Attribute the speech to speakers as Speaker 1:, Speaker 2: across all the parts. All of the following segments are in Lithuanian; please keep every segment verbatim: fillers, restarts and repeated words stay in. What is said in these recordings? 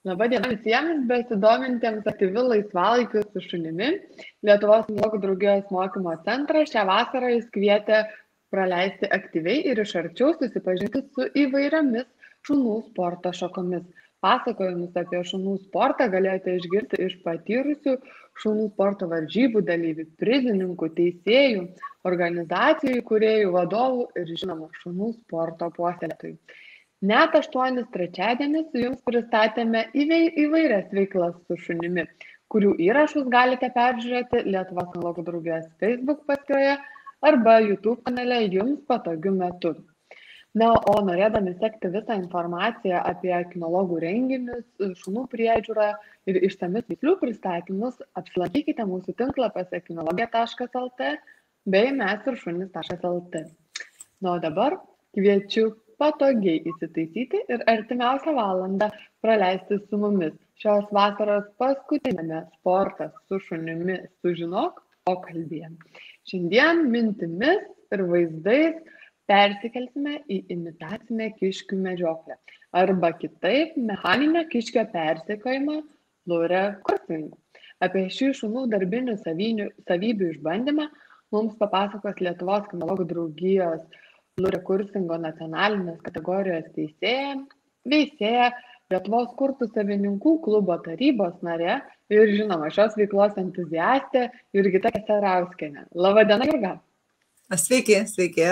Speaker 1: Labadiena visiems besidomintiems aktyviu laisvalaikiu su šunimi. Lietuvos kinologų draugijos mokymo centras šią vasarą jis kvietė praleisti aktyviai ir iš arčiau susipažinti su įvairiomis šunų sporto šakomis. Pasakojimus apie šunų sportą galėjote išgirsti iš patyrusių šunų sporto varžybų dalyvių, prizininkų, teisėjų, organizacijų įkūrėjų, vadovų ir žinoma šunų sporto puoselėtojų. Net aštuonis trečiadienis jums pristatėme įvairias veiklas su šunimi, kurių įrašus galite peržiūrėti Lietuvos kinologų draugijos Facebook paskyroje arba YouTube kanale jums patogiu metu. Na, o norėdami sekti visą informaciją apie kinologų renginius, šunų priežiūrą ir išsamius veiklių pristatymus, apsilankykite mūsų tinklapiuose kinologija taškas lt bei mes ir šunys taškas lt. Na, o dabar kviečiu patogiai įsitaisyti ir artimiausią valandą praleisti su mumis šios vasaros paskutinėme Sportas su šunimi sužinok pokalbyje. Šiandien mintimis ir vaizdais persikelsime į imitacinę kiškių medžioklę arba kitaip mechaninio kiškio persekiojimą Lure kursingu. Apie šį šunų darbinių savybių išbandymą mums papasakos Lietuvos kinologų draugijos Lure kursingo nacionalinės kategorijos teisėja, veisėja, Lietuvos kurtų savininkų klubo tarybos narė ir žinoma šios veiklos entuziastė Jurgita Keserauskienė. Labadiena, Jurga.
Speaker 2: Sveiki, sveiki.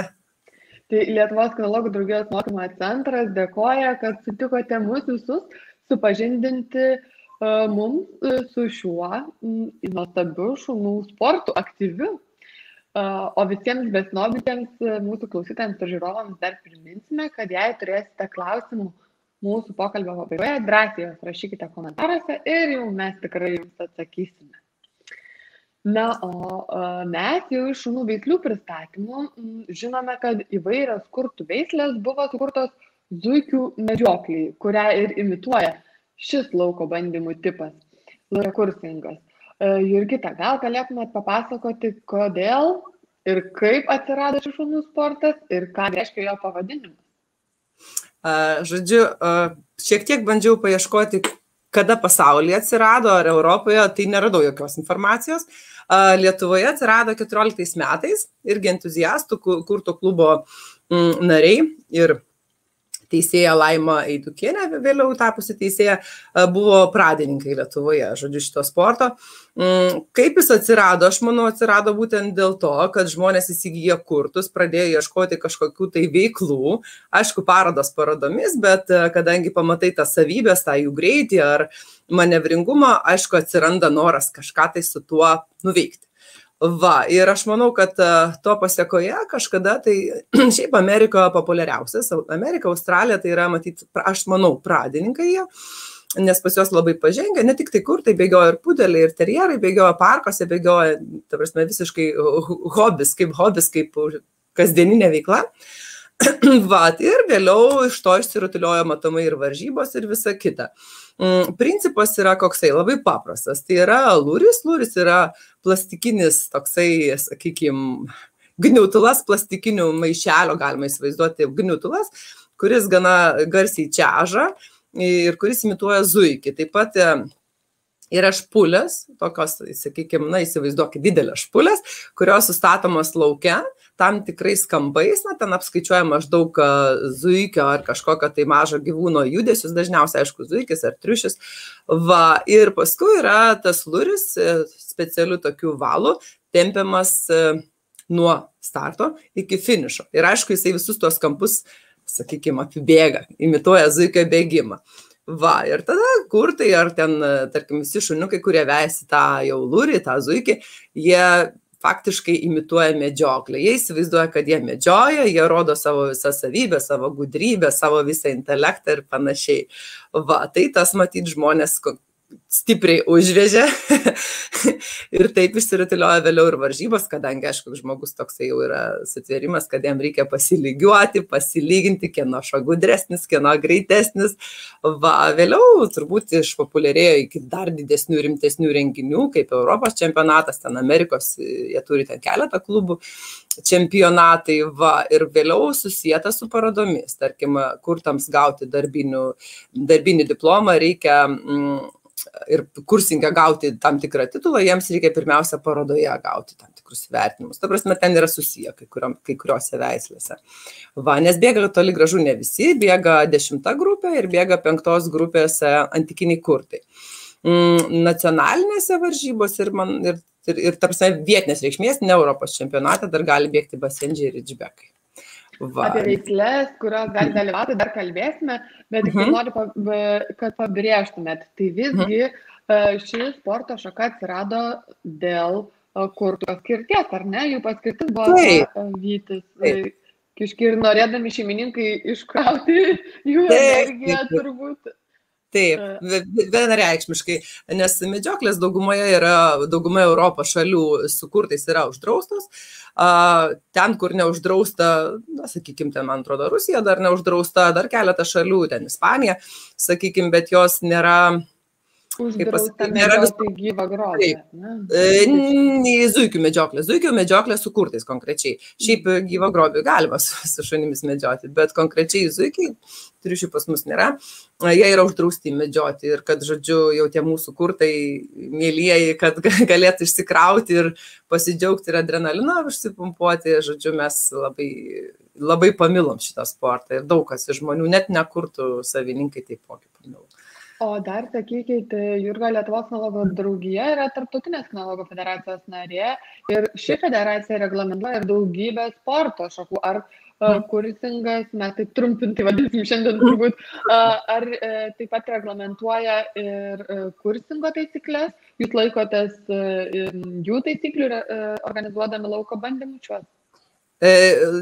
Speaker 1: Tai Lietuvos kinologų draugijos mokymo centras dėkoja, kad sutikote mus visus supažindinti uh, mums uh, su šiuo um, nuostabiu šunų sportu, aktyviu. Uh, o visiems besnobitėms mūsų klausytojams ir žiūrovams dar priminsime, kad jei turėsite klausimų mūsų pokalbio pabaigoje, drąsiai juos rašykite komentaruose ir jau mes tikrai jums atsakysime. Na, o mes jau iš šunų veislių pristatymų žinome, kad įvairios kurtų veislės buvo sukurtos zuikių medžiokliai, kurią ir imituoja šis lauko bandymų tipas Lure kursingas. Jurgita, gal galėtumėt papasakoti, kodėl ir kaip atsirado šis šunų sportas ir ką reiškia jo pavadinimas?
Speaker 2: Žodžiu, šiek tiek bandžiau paieškoti, kada pasaulyje atsirado, ar Europoje, tai neradau jokios informacijos. Lietuvoje atsirado keturioliktais metais irgi entuziastų kurto klubo nariai ir teisėja Laima Eidukienė, vėliau tapusi teisėja, buvo pradininkai Lietuvoje, žodžiu, šito sporto. Kaip jis atsirado? Aš manau, atsirado būtent dėl to, kad žmonės įsigijo kurtus, pradėjo ieškoti kažkokių tai veiklų, aišku, parodos parodomis, bet kadangi pamatai tas savybės, tą jų greitį ar manevringumą, aišku, atsiranda noras kažką tai su tuo nuveikti. Va, ir aš manau, kad to pasiekoje kažkada, tai šiaip Amerikoje populiariausias, Amerika, Australija, tai yra, matyt, aš manau, pradininkai jie, nes pas juos labai pažengia, ne tik tai kurtai bėgioja ir pudeliai, ir terjerai bėgioja parkuose, bėgioja, ta prasme, visiškai hobis, kaip hobis, kaip kasdieninė veikla. Va, ir vėliau iš to išsirutuliojo matomai ir varžybos ir visa kita. Principas yra koksai, labai paprastas. Tai yra luris, luris yra plastikinis toksai, sakykime, gniutulas, plastikinių maišelio, galima įsivaizduoti, gniutulas, kuris gana garsiai čiaža ir kuris imituoja zuikį. Taip pat yra špulės, tokios, sakykime, na, įsivaizduokit, didelės špulės, kurios sustatomos lauke, tam tikrais kampais, na, ten apskaičiuoja maždaug zuikio ar kažkokio tai mažo gyvūno judesius, dažniausiai, aišku, zuikis ar triušis. Va, ir paskui yra tas luris specialių tokių valų, tempiamas nuo starto iki finišo. Ir aišku, jisai visus tuos kampus, sakykime, apibėga, imituoja zuikio bėgimą. Va, ir tada kurtai ar ten, tarkim, visi šuniukai, kurie vejasi tą jau lurį, tą zuikį, jie faktiškai imituoja medžioklę. Jie įsivaizduoja, kad jie medžioja, jie rodo savo visą savybę, savo gudrybę, savo visą intelektą ir panašiai. Va, tai tas matyt žmonės stipriai užvežė ir taip išsirutiliojo vėliau ir varžybos, kadangi, aišku, žmogus toksai jau yra sutvėrimas, kad jam reikia pasilygiuoti, pasilyginti, kieno šuo gudresnis, kieno greitesnis. Va, vėliau turbūt išpopuliarėjo iki dar didesnių, rimtesnių renginių, kaip Europos čempionatas, ten Amerikos, jie turi ten keletą klubų čempionatai, va, ir vėliau susijęta su parodomis. Tarkim, kurtams gauti darbinių, darbinį diplomą reikia mm, ir kursinge gauti tam tikrą titulą, jiems reikia pirmiausia parodoje gauti tam tikrus vertinimus. Ta prasme, ten yra susiję kai, kuriom, kai kuriuose veislėse. Va, nes bėga toli gražu ne visi, bėga dešimta grupė ir bėga penktos grupėse antikiniai kurtai. Mm, nacionalinėse varžybose ir, man, ir, ir, ir ta prasme, vietinės reikšmės, ne Europos čempionate, dar gali bėgti basendžiai ir ridžbekai. Va.
Speaker 1: Apie veiklės, kurios gali dalyvauti, dar kalbėsime, bet tik
Speaker 2: Mhm.
Speaker 1: noriu, kad pabrėžtumėt. Tai visgi ši sporto šaka atsirado dėl kurtų paskirties, ar ne? Jų paskirtis buvo
Speaker 2: Taip.
Speaker 1: vytis.
Speaker 2: Taip.
Speaker 1: Kiški ir norėdami šeimininkai iškrauti jų
Speaker 2: Taip,
Speaker 1: energiją
Speaker 2: taip.
Speaker 1: turbūt.
Speaker 2: Taip, ve- vienareikšmiškai, nes medžioklės daugumoje yra, daugumoje Europos šalių sukurtais yra uždraustos. A, ten, kur neuždrausta, na, sakykime, ten, man atrodo, Rusija dar neuždrausta, dar keletą šalių, ten Ispanija, sakykime, bet jos nėra...
Speaker 1: Uždrausta
Speaker 2: pasakyti, nėra vis-
Speaker 1: medžioti gyvą grobį. ne?
Speaker 2: E, n- Zuikių medžioklė. Zuikių medžioklė su kurtais konkrečiai. Šiaip gyvą grobį galima su, su šunimis medžioti, bet konkrečiai zuikiai, triušių pas mus nėra, e, jie yra uždrausti medžioti ir kad, žodžiu, jau tie mūsų kurtai mėlyjeji, kad ga- galėtų išsikrauti ir pasidžiaugti ir adrenaliną užsipumpuoti, žodžiu, mes labai, labai pamilom šitą sportą ir daug kas iš žmonių, net nekurtų savininkai taipogi pamilom.
Speaker 1: O dar sakykit, Jurga, Lietuvos kinologų draugija yra tarptautinės kinologų federacijos narė ir ši federacija reglamentuoja ir daugybę sporto šakų. Ar uh, kursingas, mes taip trumpintai vadinsim šiandien turbūt, uh, ar uh, taip pat reglamentuoja ir uh, kursingo taisyklės? Jūs laikotės uh, jų taisyklių uh, organizuodami lauko bandymus šiuos?
Speaker 2: E,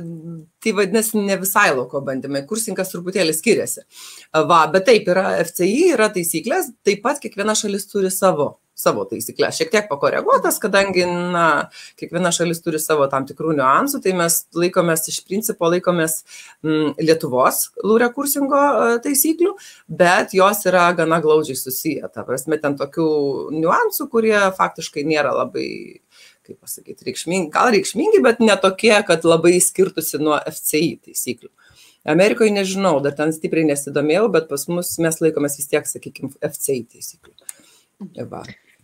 Speaker 2: tai vadinasi ne visai lauko bandymai, kursingas truputėlį skiriasi. Va, bet taip, yra F C I, yra taisyklės, taip pat kiekviena šalis turi savo, savo taisyklės. Šiek tiek pakoreguotas, kadangi na, kiekviena šalis turi savo tam tikrų niuansų, tai mes laikomės, iš principo laikomės m, Lietuvos lūrio kursingo e, taisyklių, bet jos yra gana glaudžiai susiję. Ta prasme, ten tokių niuansų, kurie faktiškai nėra labai... kaip pasakyti, reikšmingi, gal reikšmingi, bet ne tokie, kad labai skirtusi nuo F C I taisyklių. Amerikoje nežinau, dar ten stipriai nesidomėjau, bet pas mus mes laikomės vis tiek, sakykime, F C I taisyklių. Va.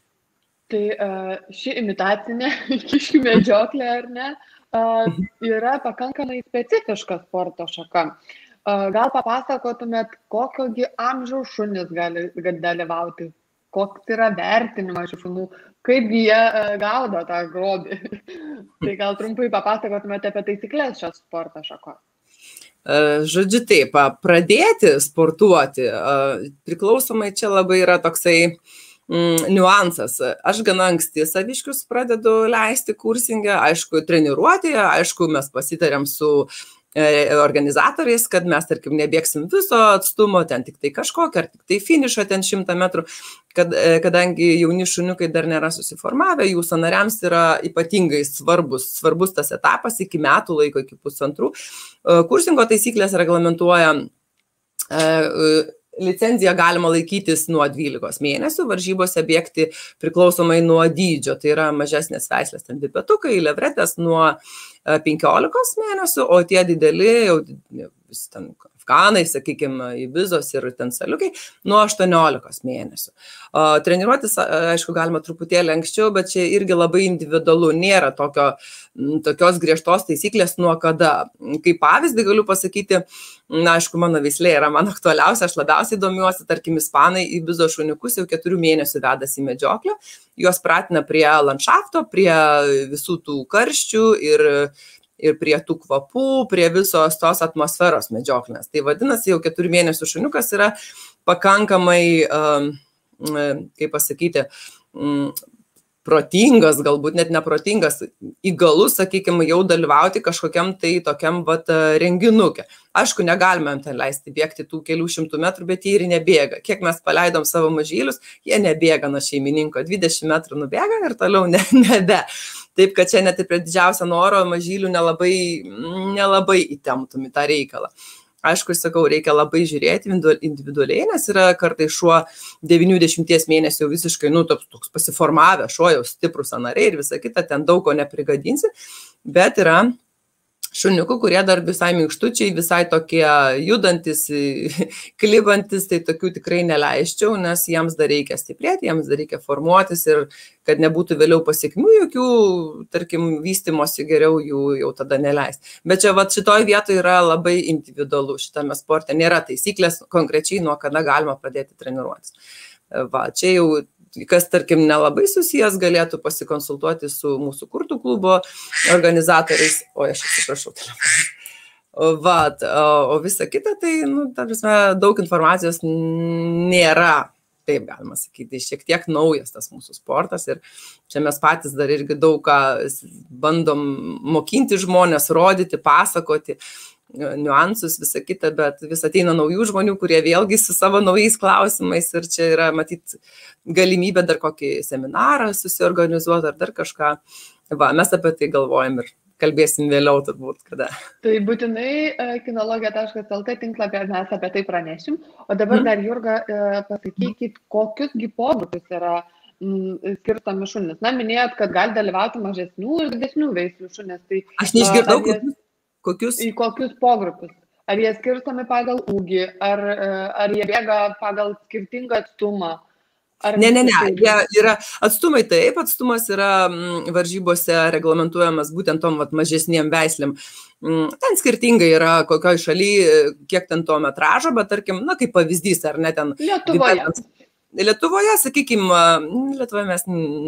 Speaker 1: Tai uh, ši imitacinė kiškių medžioklė, ar ne, uh, yra pakankamai specifiška sporto šaka. Uh, gal papasakotumėt, kokiogi amžiaus šunis gali, gali dalyvauti, koks yra vertinimas šių šunų, kaip jie uh, gaudo tą grobį. Tai gal trumpai papasakotumėte apie taisyklės šios sporto šakos.
Speaker 2: Žodžiu taip, pradėti sportuoti, priklausomai čia labai yra toksai mm, niuansas. Aš gana anksti saviškius pradedu leisti kursingę, aišku, treniruoti, aišku, mes pasitarėm su organizatoriais, kad mes, tarkim, nebėgsim viso atstumo, ten tik tai kažkokio, ar tik tai finišo ten šimtą metrų, kad, kadangi jauni šuniukai dar nėra susiformavę, jų sąnariams yra ypatingai svarbus, svarbus tas etapas iki metų laiko, iki pusantrų. Kursingo taisyklės reglamentuoja licenciją galima laikytis nuo dvylikos mėnesių, varžybose bėgti priklausomai nuo dydžio, tai yra mažesnės veislės, ten dipetukai, levretės nuo penkiolikos mėnesių, o tie dideli, jau vis ten afganai, sakykime, ibizos ir ten saliukai, nuo aštuoniolikos mėnesių. O, treniruotis, aišku, galima truputėlį anksčiau, bet čia irgi labai individualu, nėra tokio, tokios griežtos taisyklės nuo kada. Kaip pavyzdį galiu pasakyti, na, aišku, mano veislė yra man aktualiausia, aš labiausiai domiuosi, tarkim, ispanai ibizo šuniukus jau keturių mėnesių vedasi į medžioklę, juos pratina prie landšafto, prie visų tų karščių ir ir prie tų kvapų, prie visos tos atmosferos medžioklės. Tai vadinasi, jau keturių mėnesių šuniukas yra pakankamai, kaip pasakyti, protingas, galbūt net neprotingas, įgalus, sakykime, jau dalyvauti kažkokiam tai tokiam vat, renginukė. Aišku, negalime ten leisti bėgti tų kelių šimtų metrų, bet jie ir nebėga. Kiek mes paleidom savo mažylius, jie nebėga nuo šeimininko, dvidešimt metrų nubėga ir toliau ne, nebe. Taip, kad čia net ir prie didžiausio noro mažylių nelabai, nelabai įtemptum į tą reikalą. Aišku, sakau, reikia labai žiūrėti individualiai, nes yra kartai šuo devynių dešimties mėnesių visiškai, nu, toks, toks pasiformavę, šuo jau stiprus sąnariai ir visa kita, ten daug ko neprigadinsi, bet yra šuniukų, kurie dar visai minkštučiai, visai tokie judantis, klibantis, tai tokių tikrai neleisčiau, nes jiems dar reikia stiprėti, jiems dar reikia formuotis ir kad nebūtų vėliau pasiekmių jokių, tarkim, vystimosi geriau jų jau tada neleisti. Bet čia vat, šitoj vietoje yra labai individualu, šitame sporte nėra taisyklės konkrečiai, nuo kada galima pradėti treniruotis. Va, čia jau kas, tarkim, nelabai susijęs, galėtų pasikonsultuoti su mūsų kurtų klubo organizatoriais. O, aš atsiprašau telefoną. Vat, o visa kita, tai, nu, ta prasme, daug informacijos nėra, taip galima sakyti, šiek tiek naujas tas mūsų sportas ir čia mes patys dar irgi daug ką bandom mokinti žmonės, rodyti, pasakoti niuansus, visą kitą, bet vis ateina naujų žmonių, kurie vėlgi su savo naujais klausimais ir čia yra, matyt, galimybė dar kokį seminarą susiorganizuoti ar dar kažką. Va, mes apie tai galvojam ir kalbėsim vėliau turbūt kada.
Speaker 1: Tai būtinai kinologija taškas lt tinklapyje mes apie tai pranešim. O dabar dar, Jurga, pasakykit, kokius pogrupius yra mm, skirtomi šunis. Na, minėjot, kad gali dalyvauti mažesnių ir didesnių veislių šunis. Tai,
Speaker 2: aš neišgirdau,
Speaker 1: jie,
Speaker 2: kokius, kokius...
Speaker 1: į kokius pogrupius. Ar jie skirstomi pagal ūgį, ar, ar jie bėga pagal skirtingą atstumą. Ar
Speaker 2: ne, ne, ne, jie yra atstumai taip, atstumas yra varžybose reglamentuojamas būtent tom vat, mažesniem veislėm. Ten skirtingai yra kokioj šaly, kiek ten to metražo, bet tarkim, na, kaip pavyzdys, ar ne ten...
Speaker 1: Lietuvoje.
Speaker 2: Lietuvoje, sakykime, Lietuvoje mes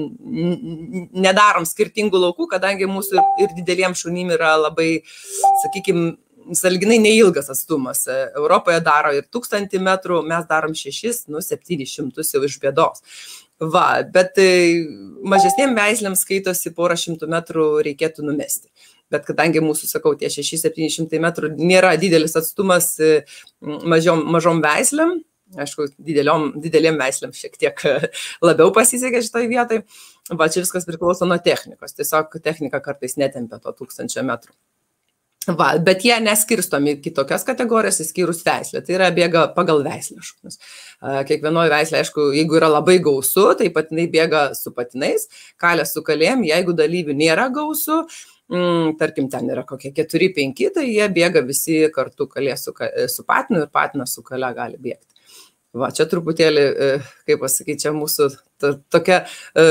Speaker 2: nedarom skirtingų laukų, kadangi mūsų ir dideliem šunim yra labai, sakykime, sąlyginai neilgas atstumas. Europoje daro ir tūkstantį metrų, mes darom šešis, nu, septynis šimtus jau iš bėdos. Va, bet mažesniem veislėms skaitosi porą šimtų metrų reikėtų numesti. Bet kadangi mūsų, sakau, tie šeši septyni šimtai metrų nėra didelis atstumas mažom, mažom veislėm, aišku, dideliom, didelėm veislėm šiek tiek labiau pasisekė šitoj vietoj. Va, čia viskas priklauso nuo technikos. Tiesiog technika kartais netempia to tūkstančio metrų. Va, bet jie neskirstomi kitokias kategorijas, įskyrus veislę. Tai yra bėga pagal veislę šunis. Kiekvienoje veislė, aišku, jeigu yra labai gausu, tai patinai bėga su patinais, kalė su kalėm. Jeigu dalyvių nėra gausu, mm, tarkim, ten yra kokie keturi penki, tai jie bėga visi kartu, kalė su, su patinu ir patinas su kalė gali bėgti. Va, čia truputėlį, kaip pasakyti, čia mūsų to, tokia...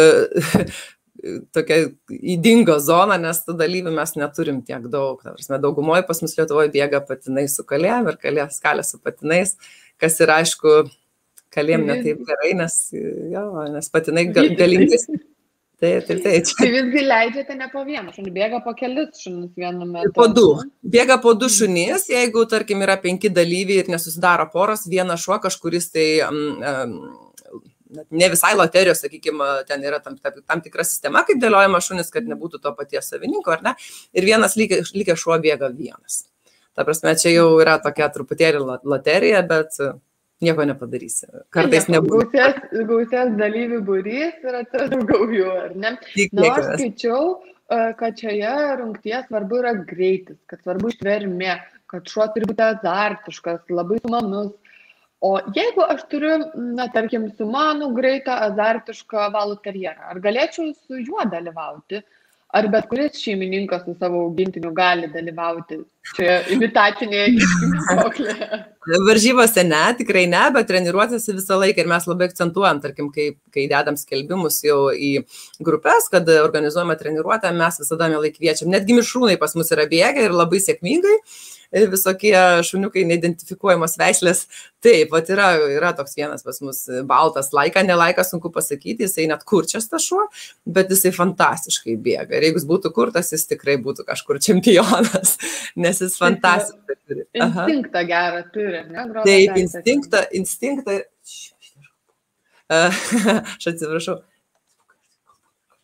Speaker 2: tokia įdinga zona, nes tų dalyvių mes neturim tiek daug. Daugumoje pas mus Lietuvoje bėga patinai su kalėm ir kalė skalė su patinais, kas yra, aišku, kalėm ne taip gerai, nes, jo, nes patinai galingi. Taip, taip, taip.
Speaker 1: Tai visgi leidžiate ne po vieną šunį, bėga po kelis šunis vienu metu.
Speaker 2: Po du. Bėga po du šunis, jeigu, tarkim, yra penki dalyviai ir nesusidaro poros, vienas šuo kažkuris tai... Um, ne visai loterijos, sakykime, ten yra tam, tam tikra sistema, kaip dėliojama šunis, kad nebūtų to paties savininko, ar ne, ir vienas likęs lygia šuo bėga vienas. Ta prasme, čia jau yra tokia truputėlį loterija, bet nieko nepadarysi. Kartais nebūtų.
Speaker 1: Gausias, gausias dalyvių būrys ir atsirado daugiau jų, ar ne? Na, aš skaičiau, kad šioje rungtyje svarbu yra greitis, kad svarbu ištvermė, kad šuo turi būti azartiškas, labai sumanus. O jeigu aš turiu, na, tarkim, sumanų, greitą, azartišką valų terjerą, ar galėčiau su juo dalyvauti? Ar bet kuris šeimininkas su savo augintiniu gali dalyvauti šioje imitacinėje kiškiuoklėje?
Speaker 2: Varžybose ne, tikrai ne, bet treniruotėse visą laiką ir mes labai akcentuojam, tarkim, kai, kai dedam skelbimus jau į grupės, kad organizuojame treniruotę, mes visada mielai kviečiam. Netgi mišrūnai pas mus yra bėgę ir labai sėkmingai. Visokie šuniukai neidentifikuojamos veislės. Taip, vat yra, yra toks vienas pas mus baltas, laika, nelaika, sunku pasakyti, jisai net kurčias tas šuo, bet jisai fantastiškai bėga. Ir jeigu jis būtų kurtas, jis tikrai būtų kažkur čempionas, nes jis fantastiškai turi.
Speaker 1: Instinktą gerą turi, ne?
Speaker 2: Taip, instinktą, instinktą. Aš atsiprašau.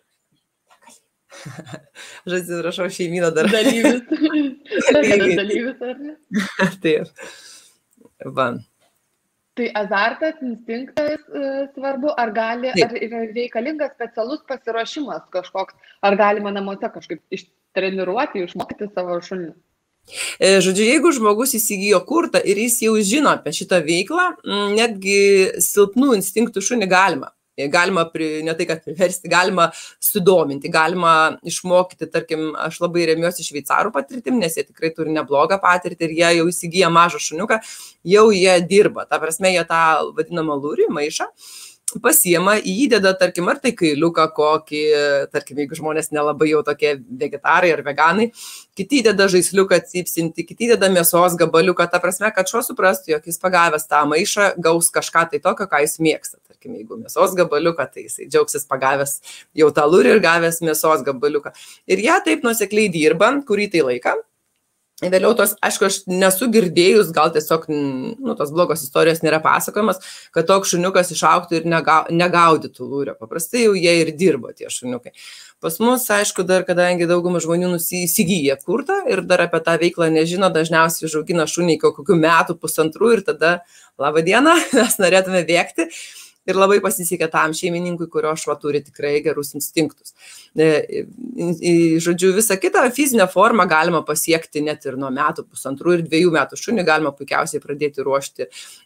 Speaker 2: Žodžiu, rašau šeimyną dar.
Speaker 1: Dalyvis. Dar vienas dalyvis, ar ne?
Speaker 2: Taip. Va.
Speaker 1: Tai azartas, instinktas e, svarbu, ar gali,
Speaker 2: Taip.
Speaker 1: ar yra reikalingas specialus pasiruošimas kažkoks, ar galima namuose kažkaip ištreniruoti, išmokyti savo šunį?
Speaker 2: Žodžiu, jeigu žmogus įsigijo kurtą ir jis jau žino apie šitą veiklą, netgi silpnų instinktų šunį galima. Galima, ne tai, kad priversti, galima sudominti, galima išmokyti, tarkim, aš labai remiuosi šveicarų patirtim, nes jie tikrai turi neblogą patirtį ir jie jau įsigiję mažą šuniuką, jau jie dirba. Ta prasme, jie tą vadinamą lūrį, maišą, pasiema, įdeda, tarkim, ar tai kailiuką kokį, tarkim, jeigu žmonės nelabai jau tokie vegetarai ar veganai, kiti įdeda žaisliuką cypsinti, kiti įdeda mėsos gabaliuką, ta prasme, kad šuo suprastų, jog jis pagavęs tą maišą, gaus kažką tai tokio, ką jis mėgsta. Tarkim, jeigu mėsos gabaliuką, tai jisai džiaugsis pagavęs jau tą lūrį ir gavęs mėsos gabaliuką. Ir jie taip nuosekliai dirba, kurį tai laiką. Vėliau tos, aišku, aš nesu girdėjus, gal tiesiog, nu, tos blogos istorijos nėra pasakojimas, kad toks šuniukas išaugtų ir nega, negaudytų lūrio. Paprastai jau jie ir dirbo tie šuniukai. Pas mus, aišku, dar kadangi daugumą žmonių įsigyja kurtą ir dar apie tą veiklą nežino, dažniausiai užaugina šunį iki kokių metų, pusantrų ir tada, laba diena, mes norėtume bėgti. Ir labai pasisekė tam šeimininkui, kurio šuo turi tikrai gerus instinktus. Žodžiu, visą kitą fizinę formą galima pasiekti net ir nuo metų, pusantrų ir dviejų metų šunį galima puikiausiai pradėti ruošti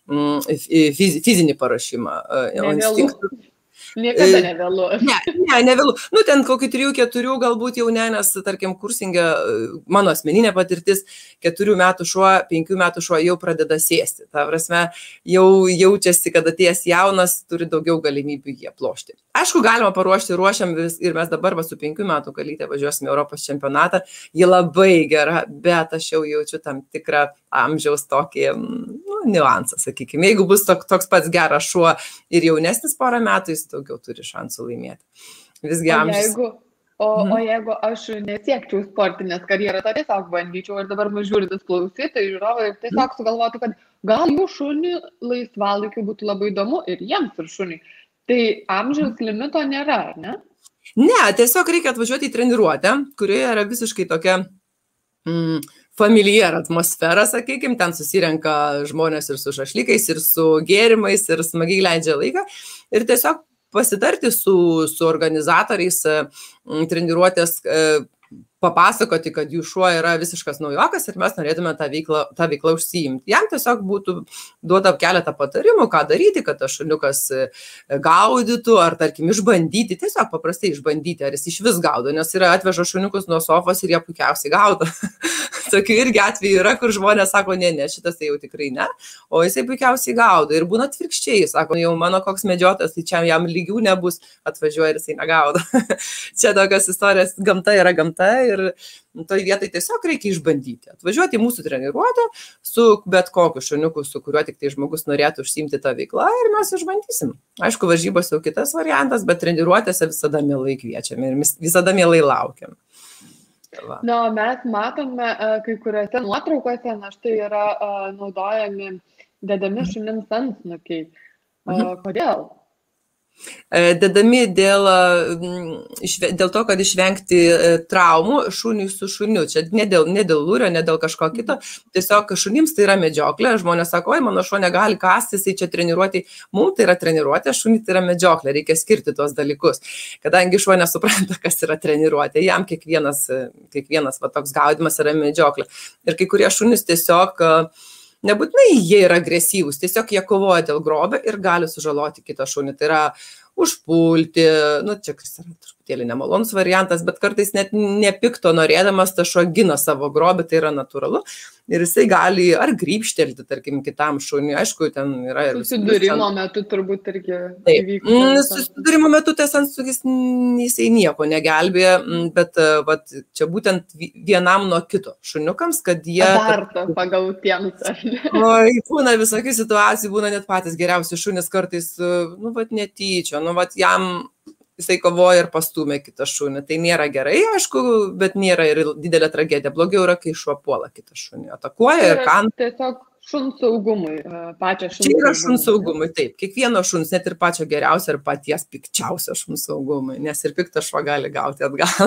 Speaker 2: fizinį paruošimą.
Speaker 1: Nevėlu. Niekada nevėlu.
Speaker 2: Ne, ne, nevėlu. Nu, ten kokį trijų, keturių galbūt jau ne, nes, tarkim, kursingė, mano asmeninė patirtis, keturių metų šuo, penkių metų šuo jau pradeda sėsti. Ta prasme, jau jaučiasi, kad atėjęs jaunas, turi daugiau galimybių jį aplošti. Aišku, galima paruošti, ruošiam vis, ir mes dabar va, su penkių metų kalytė važiuosime Europos čempionatą. Ji labai gera, bet aš jau jaučiu tam tikrą amžiaus tokį nu, niuansą, sakykime. Jeigu bus toks, toks pats geras šuo ir jaunesnis porą metų, jis daugiau turi šansų laimėti. Visgi amžius.
Speaker 1: O jeigu, o, mhm. o jeigu aš nesiekčiau sportinės karjeros, tai tiesiog bandyčiau ir dabar nužiūrėtis klausytojai, žiūrovai, ir tiesiog mhm. sugalvotų, kad gal jų šunį laisvalaikiu būtų labai įdomu ir jiems ir šuniui. Tai amžiaus limito nėra, ne?
Speaker 2: Ne, tiesiog reikia atvažiuoti į treniruotę, kurioje yra visiškai tokia mm, familiar atmosfera, sakykime, ten susirenka žmonės ir su šašlykais, ir su gėrimais, ir smagiai leidžia laiką. Ir tiesiog pasitarti su, su organizatoriais treniruotės, papasakoti, kad jų šuo yra visiškas naujokas ir mes norėtume tą veiklą, tą veiklą užsiimti. Jam tiesiog būtų duota keletą patarimų, ką daryti, kad tas šuniukas gaudytų, ar tarkim išbandyti, tiesiog paprastai išbandyti, ar jis iš vis gaudo, nes yra atveža šuniukus nuo sofos ir jie puikiausiai gaudo. Tokių irgi atvejų yra, kur žmonės sako, ne, ne, šitas tai jau tikrai ne, o jisai puikiausiai gaudo. Ir būna atvirkščiai, sako, jau mano koks medžiotas, tai čia jam lygių nebus, atvažiuoja ir jisai negaudo. Čia tokios istorijos, gamta yra gamta ir toj vietai tiesiog reikia išbandyti. Atvažiuoti į mūsų treniruotę su bet kokiu šuniuku, su kuriuo tik tai žmogus norėtų užsiimti tą veiklą ir mes išbandysim. Aišku, varžybos jau kitas variantas, bet treniruotėse visada mielai kviečiame ir visada mielai laukiam.
Speaker 1: Na, mes matome kai kuriuose nuotraukose, na štai yra naudojami dedami šunims antsnukiai. Kodėl?
Speaker 2: Dedami dėl, dėl to, kad išvengti traumų šuniui su šuniu. Čia ne dėl, ne dėl lūrio, ne dėl kažko kito. Tiesiog šunims tai yra medžioklė. Žmonės sako, oi, mano šuo negali kastis, tai čia treniruoti. Mums tai yra treniruotė, šuniui tai yra medžioklė. Reikia skirti tuos dalykus. Kadangi šuo nesupranta, kas yra treniruotė, jam kiekvienas, kiekvienas va, toks gaudimas yra medžioklė. Ir kai kurie šunys tiesiog nebūtinai jie yra agresyvūs, tiesiog jie kovoja dėl grobio ir gali sužaloti kitą šunį. Tai yra užpulti, nu čia yra truputėlį nemalonus variantas, bet kartais net nepikto norėdamas tas šuo gina savo grobį, tai yra natūralu. Ir jisai gali ar grybštelti, tarkim, kitam šuniui. Aišku, ten yra ir...
Speaker 1: Susidūrimo metu turbūt irgi
Speaker 2: įvyktų. Susidūrimo metu tas antsnukis jisai nieko negelbėja, bet vat, čia būtent vienam nuo kito šuniukams, kad jie...
Speaker 1: Azarto pagautiems, ar ne?
Speaker 2: Oi, būna visokių situacijų, būna net patys geriausi šunis kartais, nu, vat netyčia, nu, vat jam... Jisai kovoja ir pastumė kitą šunį. Tai nėra gerai, aišku, bet nėra ir didelė tragedija. Blogiau yra, kai šuo puola kitą šunį, atakuoja ir kan.
Speaker 1: Tiesiog šuns saugumui, pačio šuns
Speaker 2: Čia yra
Speaker 1: saugumui.
Speaker 2: šuns saugumui, taip. Kiekvieno šuns, net ir pačio geriausio ir paties pikčiausio šuns saugumui, nes ir piktas šuo gali gauti atgal.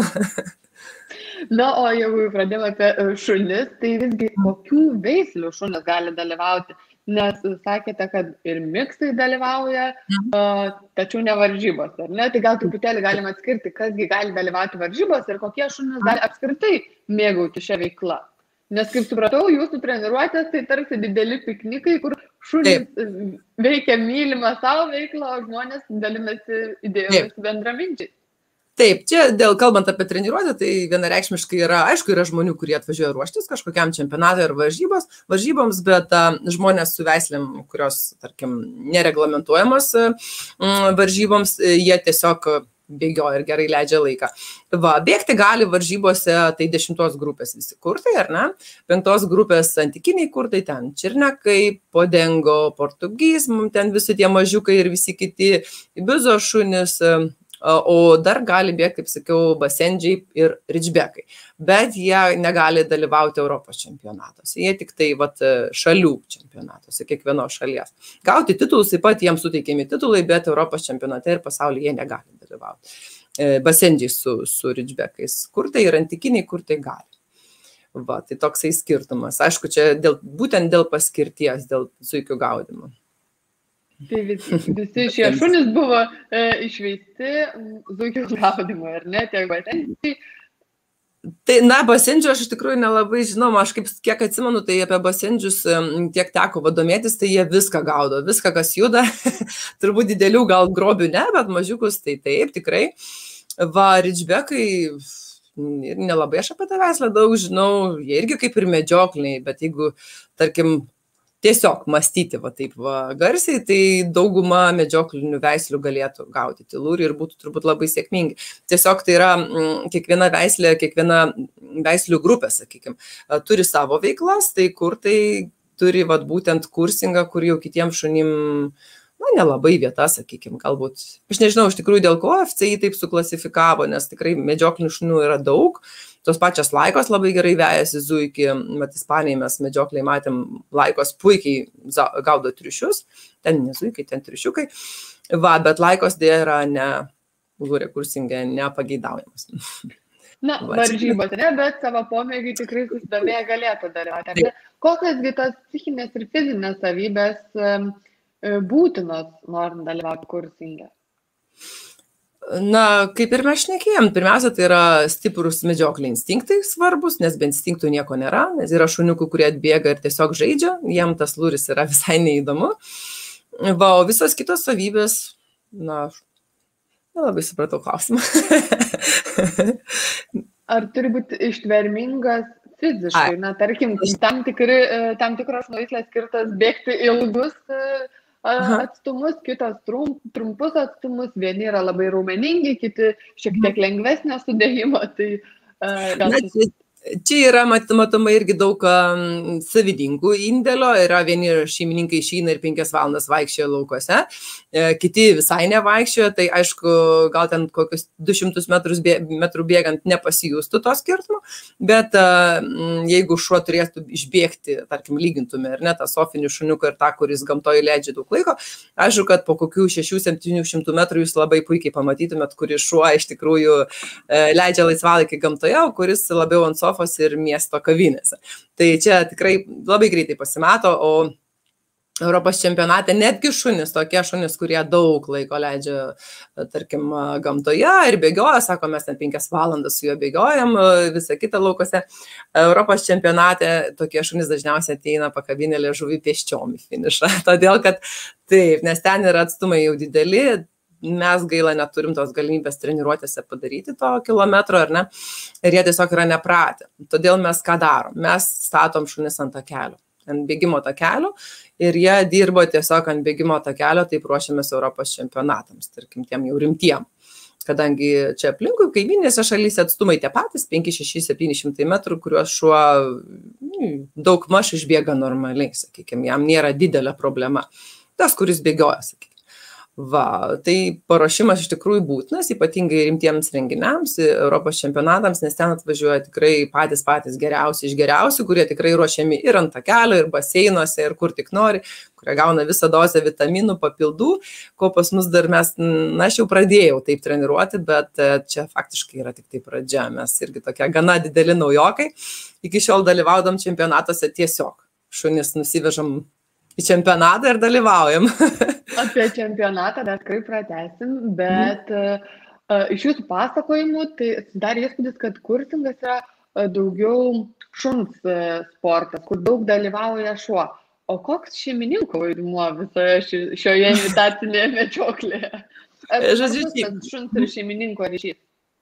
Speaker 1: Na, o jeigu pradėjome apie šunis, tai visgi kokių veislių šunis gali dalyvauti? Nes sakėte, kad ir miksai dalyvauja, tačiau ne varžybos, ar ne? Tai gal truputėlį galima atskirti, kasgi gali dalyvauti varžybos ir kokie šunis gali apskritai mėgauti šią veiklą. Nes, kaip supratau, jūsų treniruotės tai tarsi dideli piknikai, kur šunys veikia mylimą savo veiklą, o žmonės dalinasi idėjomis bendraminčiai.
Speaker 2: Taip, čia dėl kalbant apie treniruotę, tai vienareikšmiškai yra, aišku, yra žmonių, kurie atvažiuoja ruoštis kažkokiam čempionatui ar varžybos, varžyboms, bet a, žmonės su veislėm, kurios, tarkim, nereglamentuojamos a, varžyboms, jie tiesiog bėgioja ir gerai leidžia laiką. Va, bėgti gali varžybose, tai dešimtos grupės visi kurtai, ar ne? Penktos grupės antikiniai kurtai, ten čirnekai, podengo, portugys, ten visi tie mažiukai ir visi kiti bizo šunis, o dar gali bėgti, kaip sakiau, basendžiai ir ridžbekai. Bet jie negali dalyvauti Europos čempionatuose. Jie tik tai vat, šalių čempionatuose, kiekvienos šalies. Gauti titulus, taip pat jiems suteikiami titulai, bet Europos čempionate ir pasaulyje jie negali dalyvauti. Basendžiai su, su ridžbekais. Kur tai ir antikiniai, kur tai gali. Va, tai toksai skirtumas. Aišku, čia dėl, būtent dėl paskirties, dėl zuikių gaudimo.
Speaker 1: Tai visi, visi šie šunys buvo e, išveisti zuikių gaudimo, ar ne, tiek basendžiai?
Speaker 2: Tai, na, basendžių aš iš tikrųjų nelabai žinau, aš kaip kiek atsimenu, tai apie basendžius tiek teko vadomėtis, tai jie viską gaudo, viską, kas juda, turbūt didelių gal grobių ne, bet mažiukus tai taip, tikrai. Va, ridžbekai, nelabai aš apie tą veislę daug žinau, jie irgi kaip ir medžiokliniai, bet jeigu, tarkim, tiesiog mąstyti va taip va garsiai, tai dauguma medžioklinių veislių galėtų gaudyti lūrį ir būtų turbūt labai sėkmingi. Tiesiog tai yra m, kiekviena veislė, kiekviena veislių grupė, sakykime, turi savo veiklas, tai kur tai turi va būtent kursingą, kur jau kitiems šunim, na, nelabai vieta, sakykime, galbūt. Aš nežinau, iš tikrųjų, dėl ko F C I taip suklasifikavo, nes tikrai medžioklinių šunų yra daug. Tos pačios laikos labai gerai vejasi zuikį, mat Ispanijai mes medžiokliai matėm, laikos puikiai gaudo triušius, ten ne zuikai, ten triušiukai, va, bet laikos dėja yra ne, lūrė kursingė, nepageidaujamas.
Speaker 1: Na, varžybos, ne, bet savo pomėgį tikrai susidomėję galėtų dalyvauti. Kokios tos psichinės ir fizinės savybės būtinos, norint dalyvauti kursingę?
Speaker 2: Na, kaip ir mes šnekėjom, pirmiausia, tai yra stiprus medžiokliai instinktai svarbus, nes be instinktų nieko nėra, nes yra šuniukų, kurie atbėga ir tiesiog žaidžia, jiem tas lūris yra visai neįdomu. Va, o visos kitos savybės, na, nelabai supratau klausimą. Ar
Speaker 1: turi būti ištvermingas fiziškai? Ai. Na, tarkim, tam, tikri, tam tikros veislės skirtas bėgti ilgus atstumus, kitos trump, trumpus atstumus, vieni yra labai raumeningi, kiti šiek tiek lengvesnio sudėjimo. Tai, uh,
Speaker 2: Na, čia, čia yra matoma irgi daug um, savininkų indėlio, yra vieni šeimininkai išeina ir penkias valandas vaikščioja laukose, e, kiti visai nevaikščioja, tai aišku, gal ten kokius du šimtus metrų bėgant nepasijustų to skirtumo, bet uh, jeigu šuo turėtų išbėgti, tarkim, lygintume, ar ne, tą sofinį šuniuką ir tą, kuris gamtoje leidžia daug laiko, aišku, kad po kokių šešių septynių šimtų metrų jūs labai puikiai pamatytumėt, kuris šuo iš tikrųjų e, leidžia laisvalaikį gamtoje, o kuris labiau ant sofos ir miesto kavinėse. Tai čia tikrai labai greitai pasimato, o Europos čempionate netgi šunis, tokie šunis, kurie daug laiko leidžia, tarkim, gamtoje ir bėgioja, sako, mes ten penkias valandas su juo bėgiojam, visą kitą laukose. Europos čempionate tokie šunis dažniausiai ateina pakabinę liežuvį pėsčiom į finišą, todėl kad taip, nes ten yra atstumai jau dideli, mes gaila neturim tos galimybės treniruotėse padaryti to kilometro, ar ne, ir jie tiesiog yra nepratę. Todėl mes ką darom? Mes statom šunis ant takelio, ant bėgimo takelio, ir jie dirbo tiesiog ant bėgimo takelio, taip ruošiamės Europos čempionatams, tarkim, tiem jau rimtiem. Kadangi čia aplinkui kaiminėse šalyse atstumai tie patys, penki šeši septyni šimtai metrų, kuriuos šuo daug maž išbėga normaliai, sakykime, jam nėra didelė problema. Tas, kuris bėgioja, sakykime. Va, tai paruošimas iš tikrųjų būtinas, ypatingai rimtiems renginiams, Europos čempionatams, nes ten atvažiuoja tikrai patys patys geriausi iš geriausių, kurie tikrai ruošiami ir ant takelio, ir baseinuose, ir kur tik nori, kurie gauna visą dozę vitaminų, papildų, ko pas mus dar mes, na, aš jau pradėjau taip treniruoti, bet čia faktiškai yra tik tai pradžia, mes irgi tokie gana dideli naujokai, iki šiol dalyvaudam čempionatuose tiesiog, šunis nusivežam į čempionatą ir dalyvaujam.
Speaker 1: Apie čempionatą dar tikrai pratęsim, bet mm. uh, iš jūsų pasakojimų tai dar įspūdis, kad kursingas yra uh, daugiau šuns uh, sportas, kur daug dalyvauja šuo. O koks šeimininko vaidmuo visoje ši, šioje imitacinėje medžioklėje? Ar
Speaker 2: Žodžiu,
Speaker 1: šuns ir šeimininko ryšys?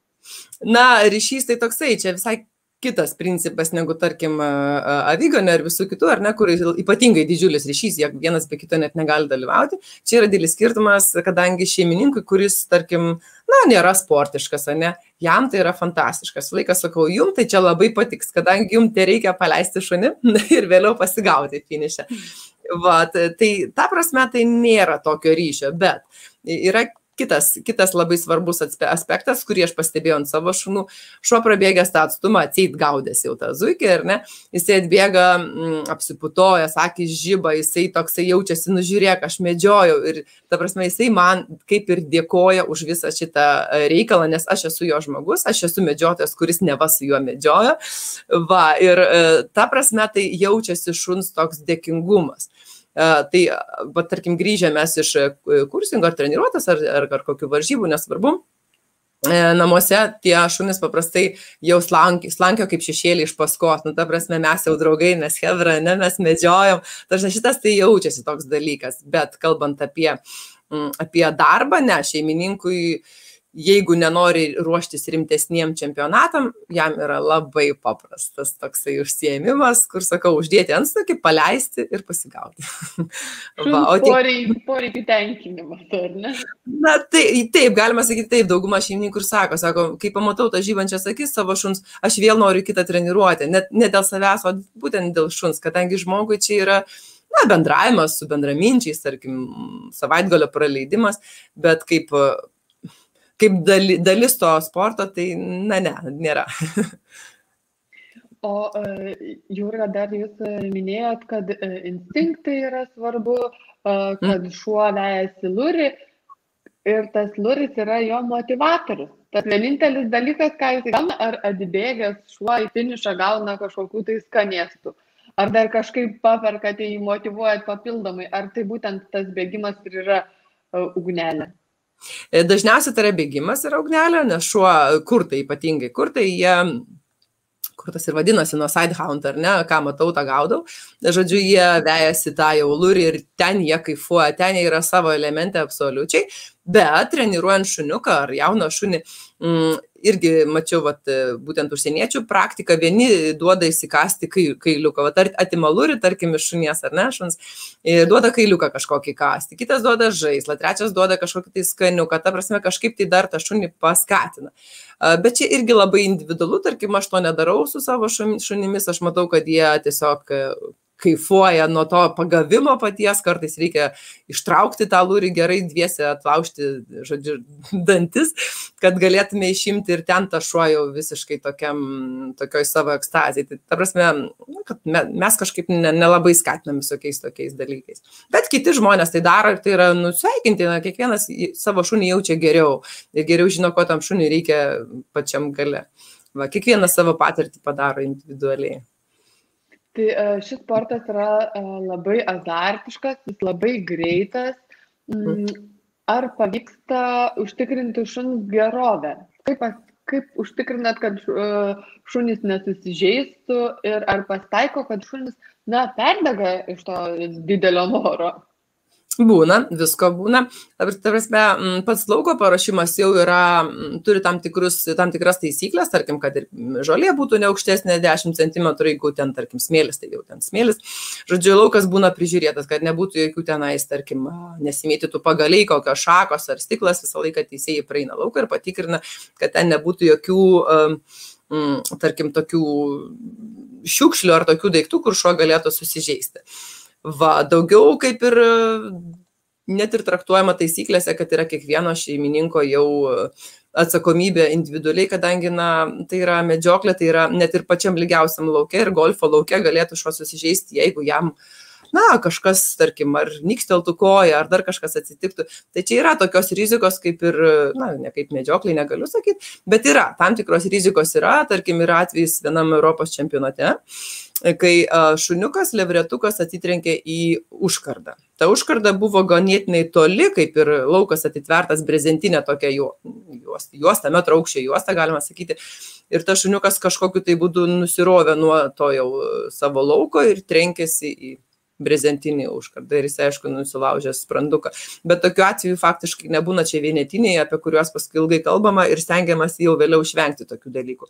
Speaker 2: Na, ryšys tai toksai, čia visai kitas principas negu, tarkim, aviganio ir visų kitų, ar ne, kur ypatingai didžiulis ryšys, jie vienas be kito net negali dalyvauti. Čia yra didelis skirtumas, kadangi šeimininkui, kuris, tarkim, na, nėra sportiškas, ne, jam tai yra fantastiškas. Laikas sakau, jum tai čia labai patiks, kadangi jum tai reikia paleisti šunį ir vėliau pasigauti finiše. Va, tai ta prasme tai nėra tokio ryšio, bet yra Kitas, kitas labai svarbus aspektas, kurį aš pastebėjau ant savo šunų, šuo prabėgęs tą atstumą, atseit gaudės jau tą zuikį, ar ne, jisai atbėga mm, apsiputojęs, akis žiba, jisai toksai jaučiasi, nužiūrėk, aš medžiojau ir ta prasme jisai man kaip ir dėkoja už visą šitą reikalą, nes aš esu jo žmogus, aš esu medžiotojas, kuris neva su juo medžioja, va, ir ta prasme tai jaučiasi šuns toks dėkingumas. Uh, tai, va, tarkim, grįžę mes iš kursingo ar treniruotas, ar, ar, ar kokių varžybų, nesvarbu, e, namuose tie šunys paprastai jau slankio, slankio kaip šešėlį iš paskos, nu, ta prasme, mes jau draugai, mes hebra, ne, mes medžiojam, tačiau šitas tai jaučiasi toks dalykas, bet kalbant apie, apie darbą, ne, šeimininkui, jeigu nenori ruoštis rimtesniem čempionatam, jam yra labai paprastas toksai užsiėmimas, kur, sakau, uždėti antsnukį, paleisti ir pasigauti.
Speaker 1: Va, o tie... poreikių tenkinimas, ar ne?
Speaker 2: Na, tai, taip, galima sakyti taip, dauguma šeimininkų ir sako, sako, kai pamatau tą žybančias akis savo šuns, aš vėl noriu kitą treniruoti, net ne dėl savęs, o būtent dėl šuns, kadangi žmogui čia yra na, bendravimas su bendraminčiais, tarkim, savaitgalio praleidimas, bet kaip kaip dali, dalis to sporto, tai, na, ne, nėra.
Speaker 1: O Jurga, dar jūs minėjot, kad instinktai yra svarbu, kad šuo vejasi lurį ir tas luris yra jo motivatorius. Tas vienintelis dalykas, ką jis gauna, ar atbėgęs šuo į finišą gauna kažkokių tai skanėstų. Ar dar kažkaip paperkate jį motyvuojat papildomai, ar tai būtent tas bėgimas ir yra ugnelė?
Speaker 2: Dažniausiai tai yra bėgimas yra ugnelė, nes šuo kurtai ypatingai, kurtai jie, kurtas ir vadinasi nuo sidehound, ar ne, ką matau, tą gaudau, žodžiu, jie vejasi tą jau lurį ir ten jie kaifuoja, ten jie yra savo elemente absoliučiai, bet treniruojant šuniuką ar jauną šunį, mm, irgi mačiau, vat, būtent užsieniečių praktiką, vieni duoda įsikasti kailiuką, vat, atima lurį, tarkim, iš šunies ar ne, šuns, duoda kailiuką kažkokį kasti, kitas duoda žaislą, trečias duoda kažkokį tai skaniuką, ta prasme kažkaip tai dar tą šunį paskatina. Bet čia irgi labai individualu, tarkim, aš to nedarau su savo šunimis, aš matau, kad jie tiesiog kaifuoja nuo to pagavimo paties, kartais reikia ištraukti tą lurį gerai, dviese atlaužti, žodžiu, dantis, kad galėtume išimti ir ten tą šuo jau visiškai tokiam, tokioj savo ekstazijai. Tai ta prasme, kad mes kažkaip nelabai skatinam visokiais tokiais dalykais. Bet kiti žmonės tai daro ir tai yra nusveikintina, kiekvienas savo šunį jaučia geriau ir geriau žino, ko tam šuniui reikia pačiam gale. Va, kiekvienas savo patirtį padaro individualiai.
Speaker 1: Tai šis sportas yra labai azartiškas, jis labai greitas. Ar pavyksta užtikrinti šuns gerovę? Kaip, kaip užtikrinat, kad šunys nesusižeistų ir ar pasitaiko, kad šunys, na, perdega iš to didelio noro?
Speaker 2: Būna, visko būna. Ta prasme, pats lauko paruošimas jau yra, turi tam, tikrus, tam tikras taisyklės, tarkim, kad ir žolė būtų ne aukštesnė dešimt centimetrų, jeigu ten, tarkim, smėlis, tai jau ten smėlis. Žodžiu, laukas būna prižiūrėtas, kad nebūtų jokių tenais, tarkim, nesimėtytų pagaliai, kokios šakos ar stiklas, visą laiką teisėjai praeina lauką ir patikrina, kad ten nebūtų jokių, tarkim, tokių šiukšlių ar tokių daiktų, kur šuo galėtų susižeisti. Va, daugiau kaip ir net ir traktuojama taisyklėse, kad yra kiekvieno šeimininko jau atsakomybė individualiai, kadangi na, tai yra medžioklė, tai yra net ir pačiam lygiausiam lauke ir golfo lauke galėtų šuo susižeisti, jeigu jam na, kažkas, tarkim, ar nyksteltų koja, ar dar kažkas atsitiktų. Tai čia yra tokios rizikos, kaip ir, na, ne kaip medžioklai negaliu sakyti, bet yra, tam tikros rizikos yra, tarkim, yra atvejis vienam Europos čempionate, kai šuniukas, levretukas atitrenkė į užkardą. Ta užkarda buvo ganėtinai toli, kaip ir laukas atitvertas brezentinė tokia juosta, juosta metro aukščio juosta, galima sakyti. Ir ta šuniukas kažkokiu tai būdu nusirovė nuo to jau savo lauko ir trenkėsi į brezentinį užkardą ir jis, aišku, nusilaužė spranduką. Bet tokiu atveju faktiškai nebūna čia vienetiniai, apie kuriuos paskui ilgai kalbama ir stengiamas jau vėliau išvengti tokių dalykų.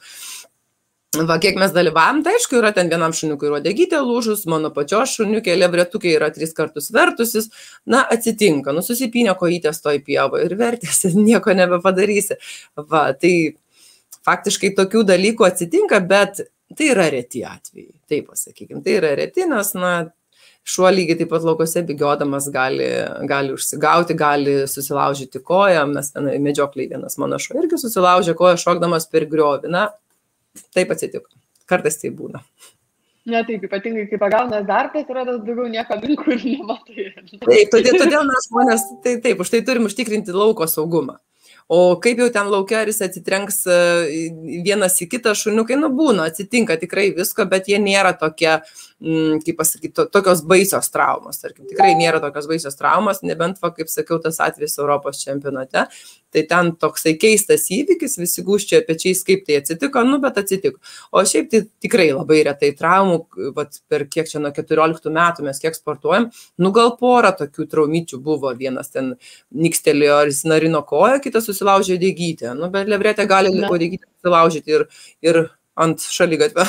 Speaker 2: Va, kiek mes dalyvavom, tai aišku, yra ten vienam šuniukui uodegytė lūžus, mano pačios šuniukė levretukė yra tris kartus vertusis, na, atsitinka, nu, susipynė kojytės toj pievo ir vertėsi, nieko nebepadarysi. Va, tai faktiškai tokių dalykų atsitinka, bet tai yra reti atvejai, taip pasakykim, tai yra reti, nes, na, šuo lygiai taip pat laukose bėgiodamas gali, gali užsigauti, gali susilaužyti koją, mes ten medžiokliai vienas mano šuo irgi susilaužė koją šokdamas per griovį, na, taip atsitiko. Kartais tai būna.
Speaker 1: Ne, taip, ypatingai, kai pagauna azartas, rodos daugiau nieko aplinkui ir nematai.
Speaker 2: Taip, todėl, todėl mes žmonės, tai, taip, už tai turim užtikrinti lauko saugumą. O kaip jau ten laukia, ar jis atsitrenks vienas į kitą šuniukai, nu būna, atsitinka tikrai visko, bet jie nėra tokie, kaip pasakyti, to, tokios baisios traumos. Tarkim, tikrai nėra tokios baisios traumos, nebent, va, kaip sakiau, tas atvejis Europos čempionate. Tai ten toksai keistas įvykis, visi gūščia pečiais, kaip tai atsitiko, nu, bet atsitiko. O šiaip tai tikrai labai retai traumų, vat, per kiek čia nuo keturioliktų metų mes kiek sportuojam, nu gal porą tokių traumyčių buvo, vienas ten nikstelėjo ar jis narino koją, kitas susilaužė uodegytę, nu, bet levretė gali uodegytę susilaužyti ir, ir ant šaligatvio.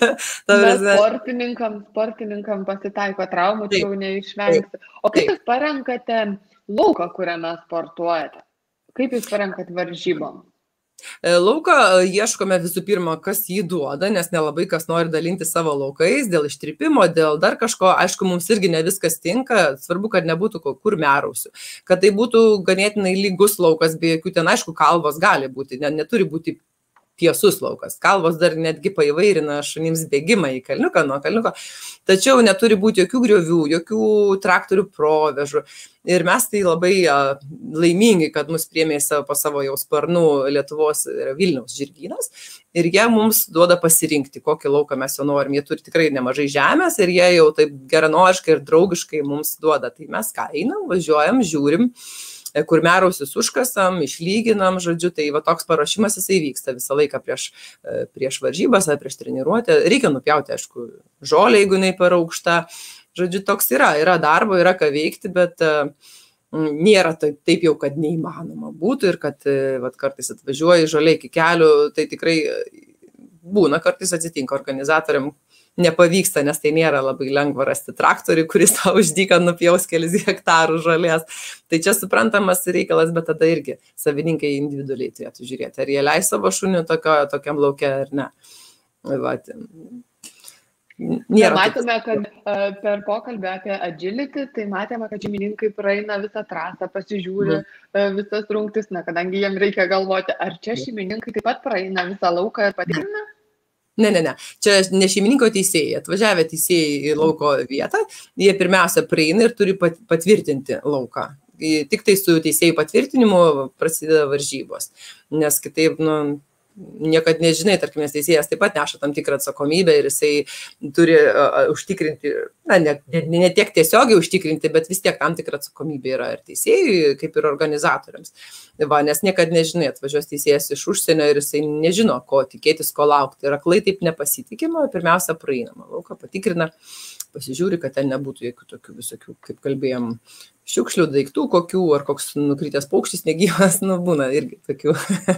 Speaker 1: Sportininkam, sportininkam pasitaiko traumų, čia jau neišvengti. O kaip jūs parenkate lauką, kuriame sportuojate? Kaip jūs parenkat varžybom?
Speaker 2: Lauką ieškome visų pirma, kas jį duoda, nes nelabai kas nori dalinti savo laukais, dėl ištrypimo, dėl dar kažko. Aišku, mums irgi ne viskas tinka, svarbu, kad nebūtų kur merausių. Kad tai būtų ganėtinai lygus laukas, be jokių ten, aišku, kalvos gali būti, ne, neturi būti tiesus laukas. Kalvos dar netgi paįvairina šunims bėgimą į kalniuką, nuo kalniuko. Tačiau neturi būti jokių griovių, jokių traktorių provežų. Ir mes tai labai a, laimingi, kad mus priėmė po savo jau sparnų Lietuvos ir Vilniaus žirgynas. Ir jie mums duoda pasirinkti, kokį lauką mes jau norim. Jie turi tikrai nemažai žemės ir jie jau taip geranoriškai ir draugiškai mums duoda. Tai mes ką einam, važiuojam, žiūrim, kur merausis užkasam, išlyginam, žodžiu, tai va toks paruošimas jisai vyksta visą laiką prieš, prieš varžybas ar prieš treniruotę. Reikia nupjauti, aišku, žolę, jeigu jinai per aukšta. Žodžiu, toks yra, yra darbo, yra ką veikti, bet nėra taip, taip jau, kad neįmanoma būtų ir kad vat, kartais atvažiuoja žolė iki kelių, tai tikrai būna, kartais atsitinka organizatoriam. Nepavyksta, nes tai nėra labai lengva rasti traktorių, kuris tau už dyką nupjaus kelis hektarų žolės. Tai čia suprantamas reikalas, bet tada irgi savininkai individualiai turėtų žiūrėti, ar jie leis savo šunį tokio, tokiam lauke ar ne. Vat.
Speaker 1: Nėra matėme, kad uh, per pokalbį apie agility, tai matėme, kad šeimininkai praeina visą trasą, pasižiūri uh, visas rungtis, na, kadangi jiem reikia galvoti, ar čia šeimininkai taip pat praeina visą lauką ir patikrina?
Speaker 2: Ne, ne, ne. Čia ne šeimininko teisėjai. Atvažiavę teisėjai į lauko vietą, jie pirmiausia praeina ir turi patvirtinti lauką. Tik tai su teisėjų patvirtinimu prasideda varžybos. Nes kitaip, nu, niekad nežinai, tarkim, nes teisėjas taip pat neša tam tikrą atsakomybę ir jisai turi uh, užtikrinti, na, ne, ne, ne tiek tiesiogiai užtikrinti, bet vis tiek tam tikrą atsakomybę yra ir teisėjui, kaip ir organizatoriams. Va, nes niekad nežinai, atvažiuos teisėjas iš užsienio ir jisai nežino, ko tikėtis, ko laukti. Ir aklai taip nepasitikima, pirmiausia praeinama lauką, patikrina, pasižiūri, kad ten nebūtų jokių tokių visokių, kaip kalbėjom, šiukšlių, daiktų kokių, ar koks nukritęs paukštis negyvas, nu, būna irgi tokių.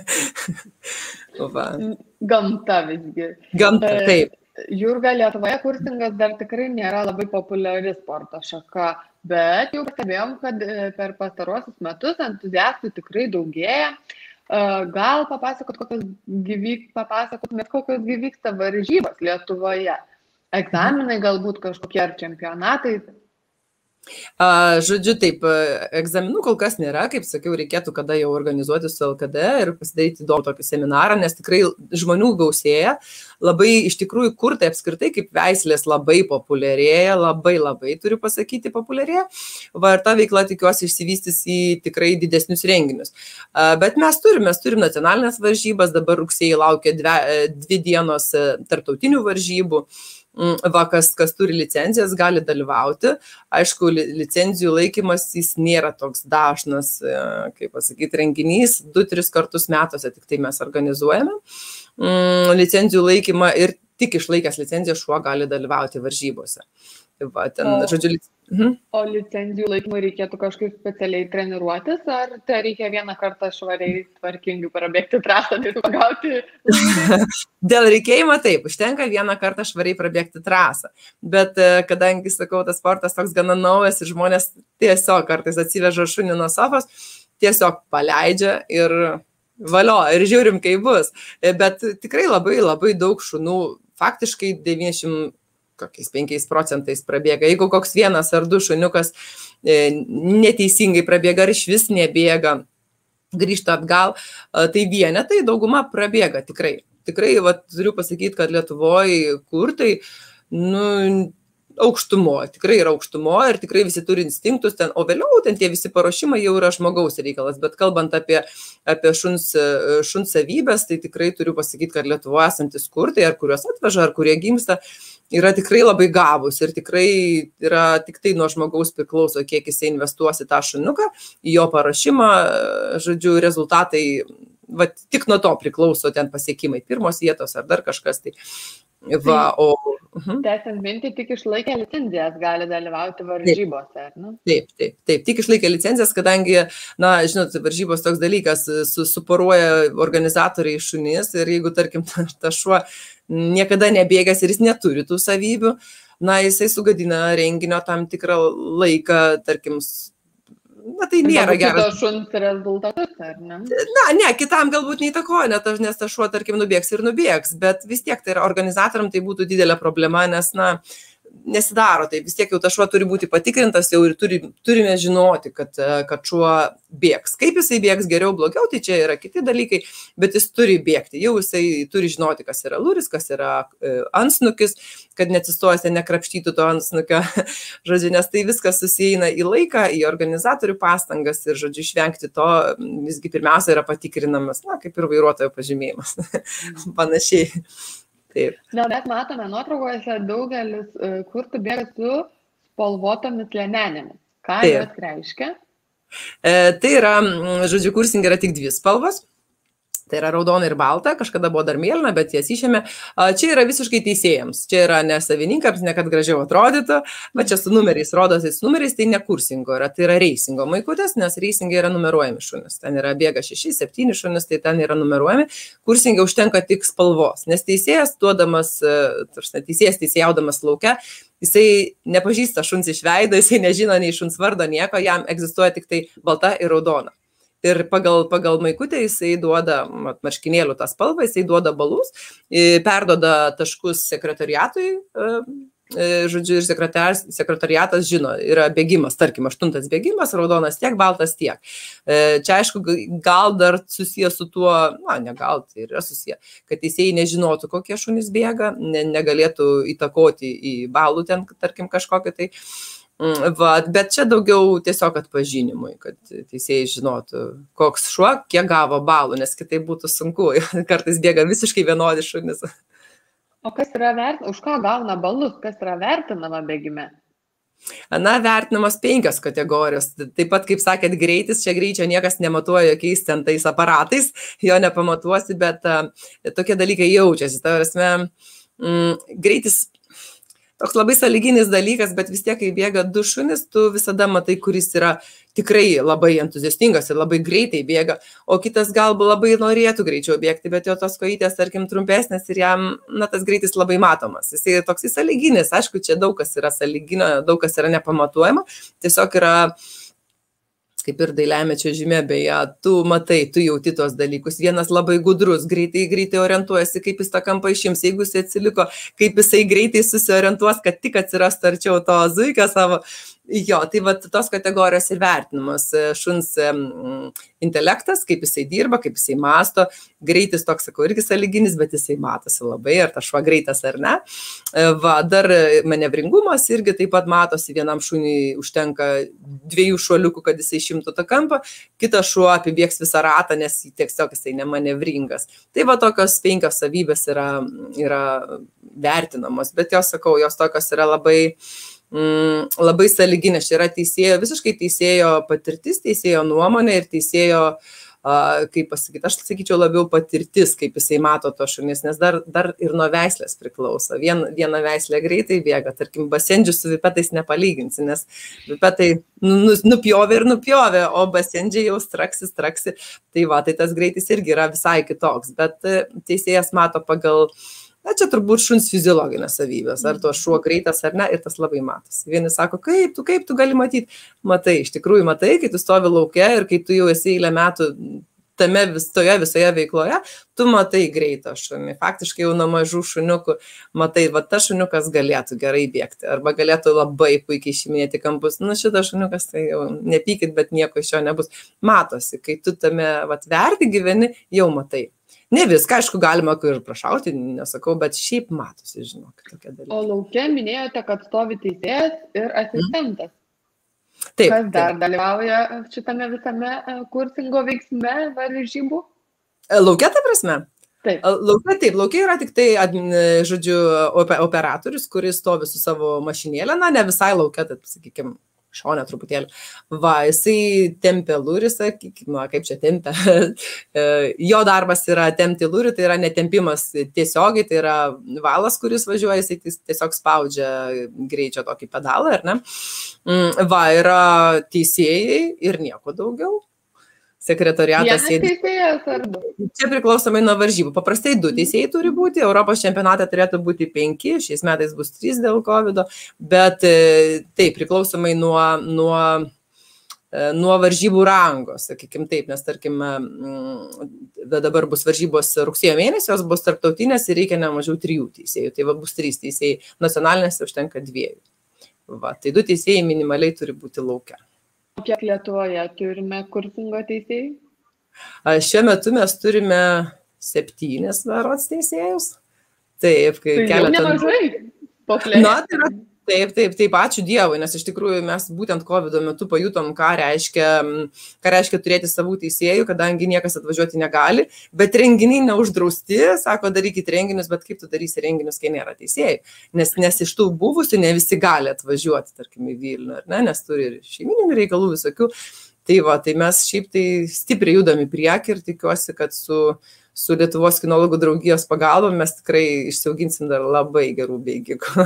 Speaker 1: Gamta visgi.
Speaker 2: Gamta, taip.
Speaker 1: Jurga, Lietuvoje kursingas dar tikrai nėra labai populiari sporto šaka, bet jau pastebėjom, kad per pastaruosius metus entuziastų tikrai daugėja. Gal papasakot, kokios gyvyk, papasakotumėt, kokios gyvyksta varžybos Lietuvoje? Egzaminai galbūt kažkokie ar čempionatai?
Speaker 2: Žodžiu, taip, egzaminų kol kas nėra, kaip sakiau, reikėtų kada jau organizuoti su L K D ir pasidaryti įdomų tokį seminarą, nes tikrai žmonių gausėja, labai iš tikrųjų kurtai apskritai kaip veislės labai populiarėja, labai labai turiu pasakyti populiarėja, va ir ta veikla tikiuosi išsivystys į tikrai didesnius renginius. Bet mes turim, mes turim nacionalinės varžybas, dabar rugsėjai laukia dvi, dvi dienos tarptautinių varžybų. Va, kas, kas turi licenzijas, gali dalyvauti. Aišku, licenzijų laikymas jis nėra toks dažnas, kaip pasakyti, renginys, du tris kartus metuose tik tai mes organizuojame licenzijų laikymą ir tik išlaikęs licenciją šuo gali dalyvauti varžybose. Va, ten, o, žodžiu, mhm.
Speaker 1: o licenzijų laikymui reikėtų kažkaip specialiai treniruotis, ar tai reikia vieną kartą švariai, tvarkingai prabėgti trasą, tai pagauti?
Speaker 2: Dėl reikėjimo taip, užtenka vieną kartą švariai prabėgti trasą, bet kadangi, sakau, tas sportas toks gana naujas ir žmonės tiesiog kartais atsiveža šunį nuo sofos, tiesiog paleidžia ir valio, ir žiūrim, kaip bus. Bet tikrai labai, labai daug šunų, faktiškai devyniasdešimt kokiais penkiais procentais prabėga. Jeigu koks vienas ar du šuniukas e, neteisingai prabėga ar iš vis nebėga, grįžta atgal, tai vienetai dauguma prabėga tikrai. Tikrai, va, turiu pasakyti, kad Lietuvoje kurtai, nu, aukštumo, tikrai yra aukštumo ir tikrai visi turi instinktus ten, o vėliau ten tie visi paruošimai jau yra žmogaus reikalas, bet kalbant apie, apie šuns, šuns savybės, tai tikrai turiu pasakyti, kad Lietuvoje esantis kurtai, ar kuriuos atveža, ar kurie gimsta, yra tikrai labai gabus ir tikrai yra tik tai nuo žmogaus priklauso, kiek jisai investuosi tą šuniuką, į jo paruošimą, žodžiu, rezultatai, va, tik nuo to priklauso ten pasiekimai, pirmos vietos ar dar kažkas. Tai, va, o, uh-huh.
Speaker 1: Tęsiant mintį, tik išlaikę licenzijas gali dalyvauti varžybose, ar ne?
Speaker 2: Taip, taip, taip, tik išlaikę licenzijas, kadangi, na, žinot, varžybos toks dalykas, su, suporuoja organizatoriai šunis ir jeigu, tarkim, ta, ta šuo niekada nebėgęs ir jis neturi tų savybių, na, jisai sugadina renginio tam tikrą laiką, tarkim, na, tai nėra geras.
Speaker 1: Šuns rezultatus, ar ne?
Speaker 2: Na, ne, kitam galbūt neįtakoja, nes tas šuo, tarkim, nubėgs ir nubėgs, bet vis tiek tai yra organizatoriam tai būtų didelė problema, nes, na, nesidaro, tai vis tiek jau tas šuo turi būti patikrintas jau ir turi, turime žinoti, kad, kad šuo bėgs. Kaip jisai bėgs geriau, blogiau, tai čia yra kiti dalykai, bet jis turi bėgti. Jau jisai turi žinoti, kas yra luris, kas yra e, ansnukis, kad neatsistojęs nekrapštytų to ansnukio, žodžiu, nes tai viskas susieina į laiką, į organizatorių pastangas ir, žodžiu, išvengti to visgi pirmiausia yra patikrinamas, na, kaip ir vairuotojo pažymėjimas, panašiai. Taip.
Speaker 1: Na, mes matome nuotraukose daugelis uh, kurtų bėga su spalvotomis liemenėmis. Ką jos reiškia?
Speaker 2: E, tai yra, žodžiu, kursing yra tik dvi spalvos. Tai yra raudona ir balta, kažkada buvo dar mėlyna, bet jas išėmė. Čia yra visiškai teisėjams, čia yra ne savininkams, ne kad gražiau atrodytų, bet čia su numeriais, rodosi su numeriais, tai ne kursingo yra, tai yra reisingo maikutės, nes reisingai yra numeruojami šunis. Ten yra bėga šeši, septyni šunis, tai ten yra numeruojami. Kursingai užtenka tik spalvos, nes teisėjas duodamas, teisėjas teisėjaudamas lauke, jisai nepažįsta šuns iš veido, jisai nežino nei šuns vardo nieko, jam egzistuoja tik tai balta ir raudona. Ir pagal, pagal maikutę jisai duoda marškinėlių tą spalvą, jisai duoda balus, perduoda taškus sekretariatui, žodžiu, ir sekretariatas žino, yra bėgimas, tarkim, aštuntas bėgimas, raudonas tiek, baltas tiek. Čia, aišku, gal dar susijęs su tuo, na, ne gal, tai yra susiję, kad teisėjai nežinotų, kokie šunys bėga, ne, negalėtų įtakoti į balų ten, tarkim, kažkokį tai. Va, bet čia daugiau tiesiog atpažinimui, kad teisėjai žinotų, koks šuo, kiek gavo balų, nes kitaip būtų sunku, kartais bėga visiškai vienodi šunis.
Speaker 1: O kas yra vertinama, už ką gauna balus, kas yra vertinama bėgime?
Speaker 2: Na, vertinamas penkios kategorijos. Taip pat, kaip sakėt, greitis, čia greičio niekas nematuoja jokiais ten tais aparatais, jo nepamatuosi, bet uh, tokie dalykai jaučiasi. Ta prasme, mm, greitis toks labai sąlyginis dalykas, bet vis tiek, kai bėga du šunis, tu visada matai, kuris yra tikrai labai entuziastingas ir labai greitai bėga, o kitas galbūt labai norėtų greičiau bėgti, bet jo tos kojytės, tarkim, trumpesnės ir jam, na, tas greitis labai matomas. Jis yra toks sąlyginis, aišku, čia daug kas yra sąlyginio, daug kas yra nepamatuojama, tiesiog yra, kaip ir dailiajame čiuožime, beje, tu matai, tu jauti tos dalykus. Vienas labai gudrus, greitai, greitai orientuojasi, kaip jis tą kampą išims, jeigu jis atsiliko, kaip jisai greitai susiorientuos, kad tik atsirastų arčiau to zuikio savo. Jo, tai vat tos kategorijos ir vertinimas. Šuns intelektas, kaip jisai dirba, kaip jisai masto, greitis toks, sakau, irgi sąlyginis, bet jisai matosi labai, ar tas šuo greitas ar ne. Va, dar manevringumas irgi taip pat matosi, vienam šuniui užtenka dviejų šuoliukų, kad jisai šimtų tą kampą, kitas šuo apibėgs visą ratą, nes tiesiog jisai nemanevringas. Tai va tokios penkios savybės yra, yra vertinamos, bet jos, sakau, jos tokios yra labai Mm, labai sąlyginės. Čia yra teisėjo, visiškai teisėjo patirtis, teisėjo nuomonė ir teisėjo, uh, kaip pasakyti, aš sakyčiau labiau patirtis, kaip jisai mato to šunis, nes dar, dar ir nuo veislės priklauso. Vien, viena veislė greitai bėga, tarkim, basendžių su vipetais nepalyginsi, nes vipetai nu, nupjovė ir nupjovė, o basendžiai jau straksi, straksi. Tai va, tai tas greitis irgi yra visai kitoks, bet teisėjas mato pagal Na, čia turbūt šuns fiziologinės savybės, ar to šuo greitas ar ne, ir tas labai matosi. Vieni sako, kaip tu, kaip tu gali matyti? Matai, iš tikrųjų matai, kai tu stovi lauke ir kai tu jau esi eilę metų tame visoje, visoje veikloje, tu matai greitą šunį. Faktiškai jau nuo mažų šuniukų matai, va tas šuniukas galėtų gerai bėgti, arba galėtų labai puikiai išiminėti kampus. Nu, šitas šuniukas, tai jau nepykit, bet nieko iš jo nebus. Matosi, kai tu tame vat, verti gyveni, jau matai. Ne viską, aišku, galima ir prašauti, nesakau, bet šiaip matosi, žinok, tokia dalykai.
Speaker 1: O lauke minėjote, kad stovi teisėjas ir asistentas.
Speaker 2: Taip.
Speaker 1: Kas dar
Speaker 2: taip.
Speaker 1: dalyvauja šitame visame kursingo veiksme varžybų?
Speaker 2: Lauke, ta prasme?
Speaker 1: Taip.
Speaker 2: Lauke, taip, lauke yra tik tai, žodžiu, operatorius, kuris stovi su savo mašinėlė, na, ne visai lauke, tai, sakykime, šonę truputėlį. Va, jisai tempia lūrį, sakykime, kaip čia tempia. Jo darbas yra tempti lūrį, tai yra netempimas tiesiogiai, tai yra valas, kuris važiuoja, jisai tiesiog spaudžia greičio tokį pedalą, ar ne? Va, yra teisėjai ir nieko daugiau. Sekretoriatas
Speaker 1: sėdi. Teisėjas ar du?
Speaker 2: Čia priklausomai nuo varžybų. Paprastai du teisėjai turi būti, Europos čempionate turėtų būti penki, šiais metais bus trys dėl kovido, bet taip, priklausomai nuo, nuo, nuo varžybų rango, sakykime taip, nes tarkim, dabar bus varžybos rugsėjo mėnesį, jos bus tarptautinės ir reikia ne mažiau trijų teisėjų, tai va bus trys teisėjai, nacionalinėse užtenka dviejų. Va, tai du teisėjai minimaliai turi būti lauke.
Speaker 1: Kiek Lietuvoje turime kursingo teisėjų?
Speaker 2: Šiuo metu mes turime septynis berods teisėjus. Taip, kai
Speaker 1: tai
Speaker 2: keletą...
Speaker 1: jau nemažai.
Speaker 2: Na, tai yra, taip, taip, taip, ačiū Dievui, nes iš tikrųjų mes būtent kovido metu pajutom, ką reiškia, ką reiškia turėti savų teisėjų, kadangi niekas atvažiuoti negali, bet renginiai neuždrausti, sako, darykit renginius, bet kaip tu darysi renginius, kai nėra teisėjų, nes, nes iš tų buvusių ne visi gali atvažiuoti, tarkim, į Vilnių, ar ne, nes turi ir šeimininių reikalų visokių, tai va, tai mes šiaip tai stipriai judam į priekį ir tikiuosi, kad su, su Lietuvos kinologų draugijos pagalba mes tikrai išsiauginsim dar labai gerų bėgikų.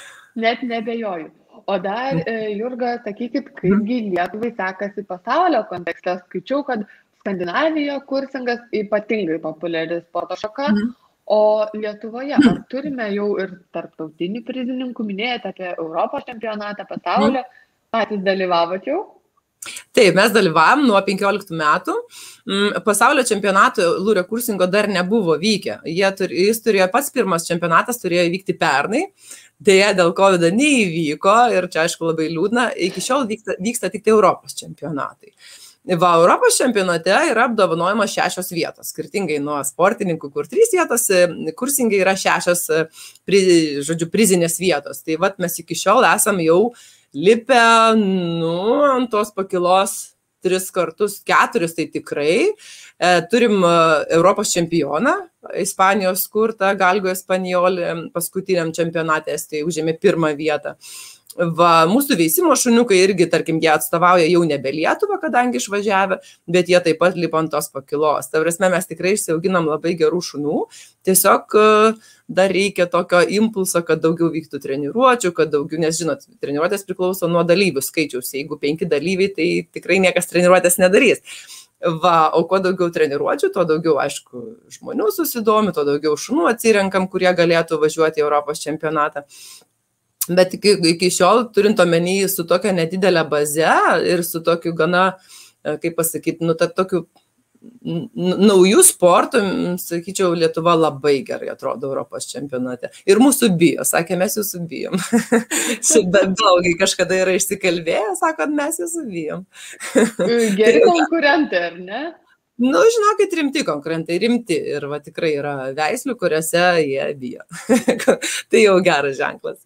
Speaker 1: Net nebejoju. O dar, Jurga, sakykit, kaipgi Lietuvai sekasi pasaulio kontekste. Skaičiau, kad Skandinavijoje kursingas ypatingai populiari sporto šaka, o Lietuvoje ar turime jau ir tarptautinių prizininkų, minėjote apie Europos čempionatą, pasaulio, patys dalyvavot jau?
Speaker 2: Taip, mes dalyvavom nuo penkioliktų metų. Pasaulio čempionato lūrio kursingo dar nebuvo vykę. Jis turėjo, pats pirmas čempionatas turėjo įvykti pernai. Deja, dėl kovido neįvyko ir čia, aišku, labai liūdna. Iki šiol vyksta, vyksta tik tai Europos čempionatai. Va, Europos čempionate yra apdovanojamos šešios vietos, skirtingai nuo sportininkų, kur trys vietos, kursingai yra šešios, pri, žodžiu, prizinės vietos. Tai vat mes iki šiol esam jau lipę, nu, ant tos pakilos tris kartus, keturis tai tikrai. E, turim Europos čempioną, Ispanijos kurtą, Galgo Espanjolį, paskutiniam čempionate tai užėmė pirmą vietą. Va, mūsų veisimo šuniukai irgi, tarkim, jie atstovauja jau nebe Lietuvą, kadangi išvažiavę, bet jie taip pat lipa ant tos pakilos. Ta prasme, mes tikrai išsiauginam labai gerų šunų, tiesiog dar reikia tokio impulso, kad daugiau vyktų treniruočių, kad daugiau, nes žinot, treniruotės priklauso nuo dalyvių skaičiaus, jeigu penki dalyviai, tai tikrai niekas treniruotės nedarys. Va, o kuo daugiau treniruočių, tuo daugiau, aišku, žmonių susidomi, tuo daugiau šunų atsirenkam, kurie galėtų važiuoti į Europos čempionatą. Bet iki, iki šiol, turint omeny su tokia nedidelė baze ir su tokiu gana, kaip pasakyti, nu, tokiu naujų sportų, sakyčiau, Lietuva labai gerai atrodo Europos čempionate. Ir mūsų bijo, sakė, mes jūsų bijom. Šitą belgai kažkada yra išsikalbėję, sako, mes jūsų bijom.
Speaker 1: Geri konkurentai, ar ne?
Speaker 2: Nu, žinokit, rimti konkurentai, rimti. Ir va tikrai yra veislių, kuriuose jie bijo. Tai jau geras ženklas.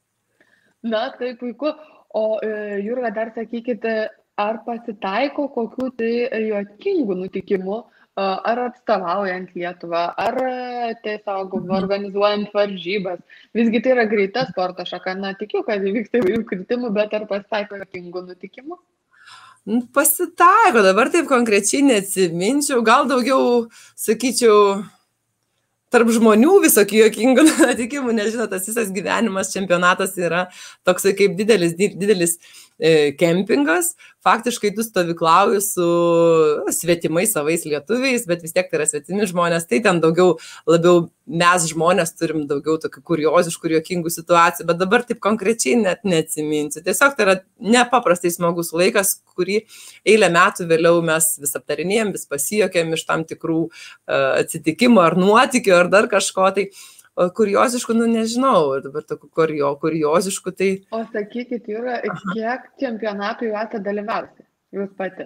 Speaker 1: Na, tai puiku. O Jurga, dar sakykite, ar pasitaiko kokių tai juokingų nutikimų, ar atstovaujant Lietuvą, ar tiesiog organizuojant varžybas. Visgi tai yra greita sporto šaka, na, tikiu, kad įvyksta įvairių kritimų, bet ar pasitaiko juokingų nutikimų?
Speaker 2: Pasitaiko, dabar taip konkrečiai neatsiminčiau, gal daugiau, sakyčiau, tarp žmonių visokių juokingų nutikimų, nežinau, tas visas gyvenimas, čempionatas yra toksai kaip didelis, didelis e, kempingas. Faktiškai tu stovyklauji su svetimais savais lietuviais, bet vis tiek tai yra svetimi žmonės, tai ten daugiau, labiau mes žmonės turim daugiau tokių kurioziškų ir juokingų situacijų, bet dabar taip konkrečiai net neatsiminsiu. Tiesiog tai yra nepaprastai smagus laikas, kurį eilę metų vėliau mes vis aptarinėjom, vis pasijokėm iš tam tikrų uh, atsitikimų ar nuotykių ar dar kažko. Tai kurioziškų, nu nežinau, dabar tokių kurio, kurioziškų, tai...
Speaker 1: O sakykit, Jūra, kiek čempionatų jau esate dalyvauti, jūs pati?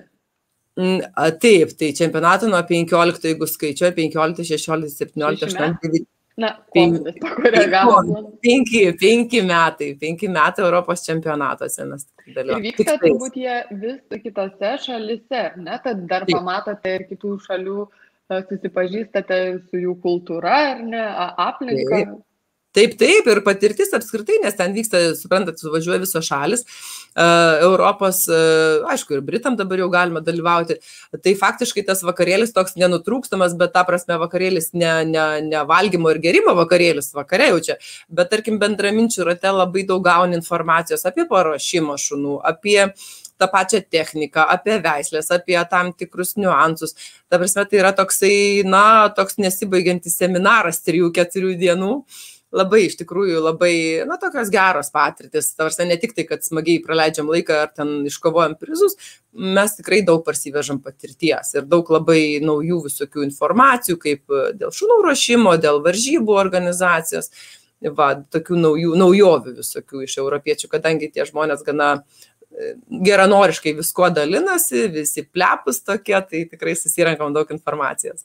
Speaker 2: A, taip, tai čempionatų nuo penkiolikto, jeigu skaičiuoju, penkiolikto, šešiolikto, septyniolikto, aštuoniolikto...
Speaker 1: Na, kovidas pakoregavo.
Speaker 2: Penki, penki metai, penki metai Europos čempionatuose mes dalyvaujame.
Speaker 1: Ir vyksta turbūt jie vis kitose šalise, ne? Tad dar taip. Pamatote ir kitų šalių, susipažįstate su jų kultūra, ar ne, aplinka.
Speaker 2: Taip, taip, ir patirtis apskritai, nes ten vyksta, suprantat, suvažiuoja visos šalis, uh, Europos, uh, aišku, ir Britam dabar jau galima dalyvauti. Tai faktiškai tas vakarėlis toks nenutrūkstamas, bet ta prasme vakarėlis ne, ne, ne valgymo ir gerimo vakarėlis, vakare jau čia, bet tarkim bendraminčių rate labai daug gauni informacijos apie paruošimą šunų, apie tą pačią techniką, apie veislės, apie tam tikrus niuansus. Ta prasme, tai yra toksai, na, toks nesibaigiantis seminaras trijų, keturių dienų. Labai, iš tikrųjų, labai, na, tokios geros patirtis. Ta prasme, ne tik tai, kad smagiai praleidžiam laiką ar ten iškovojam prizus, mes tikrai daug parsivežam patirties ir daug labai naujų visokių informacijų, kaip dėl šunų ruošimo, dėl varžybų organizacijos. Va, tokių naujų, naujovių visokių iš europiečių, kadangi tie žmonės gana geranoriškai visko dalinasi, visi plepus tokie, tai tikrai susirenkam daug informacijos.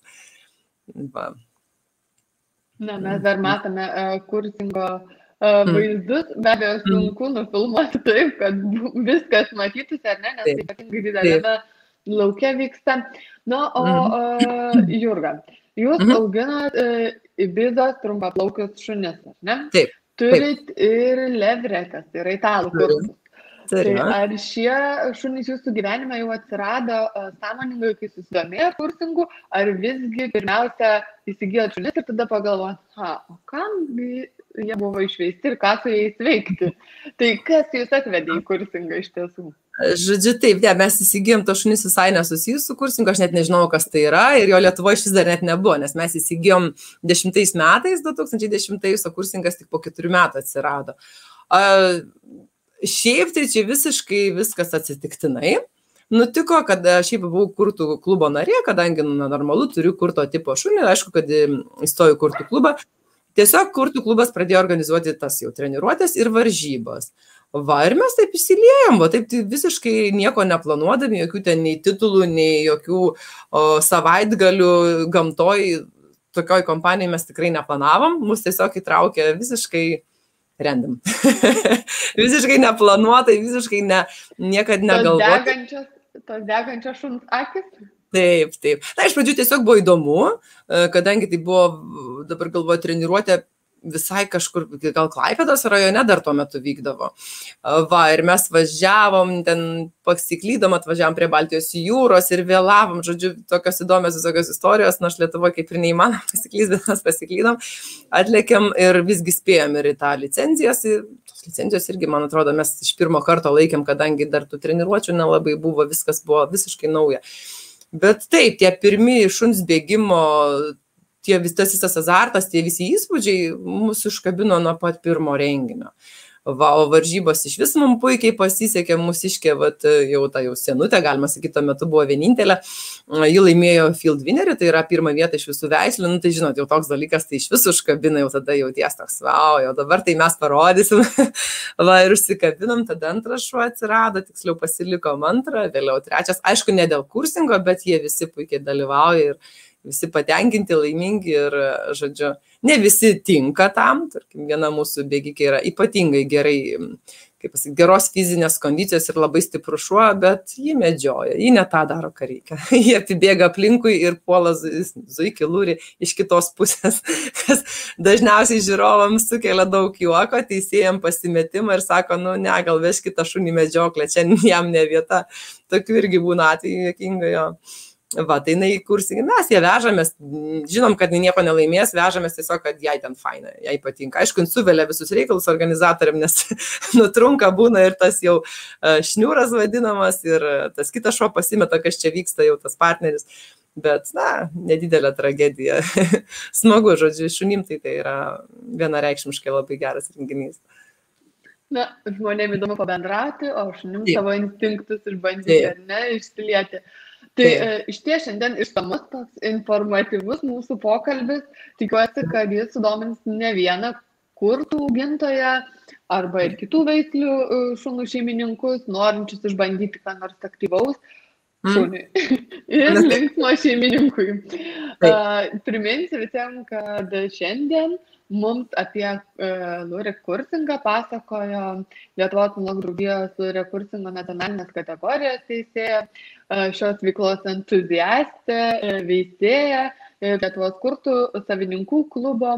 Speaker 2: Va.
Speaker 1: Na, mes dar matome uh, kursingo uh, vaizdus, be abejo sunku nufilmuoti taip, kad viskas matytųsi, ar ne, nes ypatingai didelėme lauke vyksta. Na, o uh, Jurga, jūs mm-hmm. auginat uh, Ibizos trumpaplaukius šunis, ar ne? Taip. Turit taip. Ir levrekas, tai yra italų kursus. Tai ar šie šunys jūsų gyvenime jau atsirado uh, sąmoningai, kai susidomėjo kursingu, ar visgi pirmiausia įsigijot šunis ir tada pagalvojot, ha, o kam jie buvo išveisti ir ką su jais veikti? Tai kas jūs atvedė į kursingą iš tiesų?
Speaker 2: Žodžiu, taip, ja, mes įsigijom to šunis visai nesusijus su kursingu, aš net nežinau, kas tai yra ir jo Lietuvoje šis dar net nebuvo, nes mes įsigijom dešimtais metais, du tūkstančiai dešimtais, o kursingas tik po keturių metų atsirado. Uh, Šiaip tai čia visiškai viskas atsitiktinai. Nutiko, kad šiaip buvau kurtų klubo narė, kadangi nu, normalu turiu kurto tipo šunį, aišku, kad įstojau kurtų klubą. Tiesiog kurtų klubas pradėjo organizuoti tas jau treniruotės ir varžybas. Va, ir mes taip įsiliejom, va, taip tai visiškai nieko neplanuodami, jokių ten nei titulų, nei jokių o, savaitgalių gamtoj, tokioj kompanijai mes tikrai neplanavom, mus tiesiog įtraukė visiškai random. Visiškai neplanuotai, visiškai ne, niekad negalvotai.
Speaker 1: Tos degančios, tos degančios šuns akis?
Speaker 2: Taip, taip. Na, iš pradžių tiesiog buvo įdomu, kadangi tai buvo, dabar galvoju, treniruotė visai kažkur, gal Klaipėdos rajone dar tuo metu vykdavo. Va, ir mes važiavom, ten pasiklydom, atvažiavom prie Baltijos jūros ir vėlavom, žodžiu, tokios įdomios visokios istorijos, nors Lietuva kaip ir neįmanoma pasiklys, bet mes pasiklydom, atlėkėm ir visgi spėjom ir į tą licenzijas. Tos licenzijos irgi, man atrodo, mes iš pirmo karto laikėm, kadangi dar tų treniruočių nelabai buvo, viskas buvo visiškai nauja. Bet taip, tie pirmi šuns bėgimo, tie vis tas visas azartas, tie visi įspūdžiai mus užkabino nuo pat pirmo renginio. Va, o varžybos iš vis mums puikiai pasisekė, mūsiškė, vat, jau ta jau senutė, galima sakyti, tuo metu buvo vienintelė, ji laimėjo Field Winnerį, tai yra pirmą vietą iš visų veislių, nu, tai žinot, jau toks dalykas, tai iš visų užkabina, jau tada jau ties toks, wow, jau dabar tai mes parodysim, va, ir užsikabinom, tada antras šuo atsirado, tiksliau pasiliko antrą, vėliau trečias, aišku, ne dėl kursingo, bet jie visi puikiai dalyvauja ir visi patenkinti, laimingi ir, žodžiu, ne visi tinka tam, tarkim, viena mūsų bėgikė yra ypatingai gerai, kaip pasakyti, geros fizinės kondicijos ir labai stiprus šuo, bet jį medžioja, jį ne tą daro, ką reikia. Jie apibėga aplinkui ir puola zuikį lūrį iš kitos pusės, kas dažniausiai žiūrovams sukelia daug juoko, teisėjam pasimetimą ir sako, nu ne, gal veškit tą šunį medžioklę, čia jam ne vieta, tokių irgi būna atveju juokinga jo. Va, tai jinai kursingi, mes ją vežamės, žinom, kad jinai nieko nelaimės, vežamės tiesiog, kad jai ten faina, jai patinka. Aišku, jin suvelia visus reikalus organizatoriam, nes nutrunka būna ir tas jau šniūras vadinamas ir tas kitas šuo pasimeta, kas čia vyksta, jau tas partneris. Bet, na, nedidelė tragedija. Smagu, žodžiu, šunim tai tai yra vienareikšmiškai labai geras renginys.
Speaker 1: Na, žmonėm įdomu pabendrauti, o šunim savo instinktus išbandyti, ar ne, išsilieti. Tai e, iš ties šiandien išsamus toks informatyvus mūsų pokalbis. Tikiuosi, kad jis sudomins ne vieną kurtų augintoją arba ir kitų veislių šunų šeimininkus, norinčius išbandyti ką nors aktyvaus šuniui ir linksmo šeimininkui. Uh, priminsiu visiems, kad šiandien mums apie uh, lūrekursingą pasakojo Lietuvos kinologų draugijos lūrekursingo nacionalinės kategorijos teisėja, uh, šios veiklos entuziastė, uh, veisėja, uh, Lietuvos kurtų savininkų klubo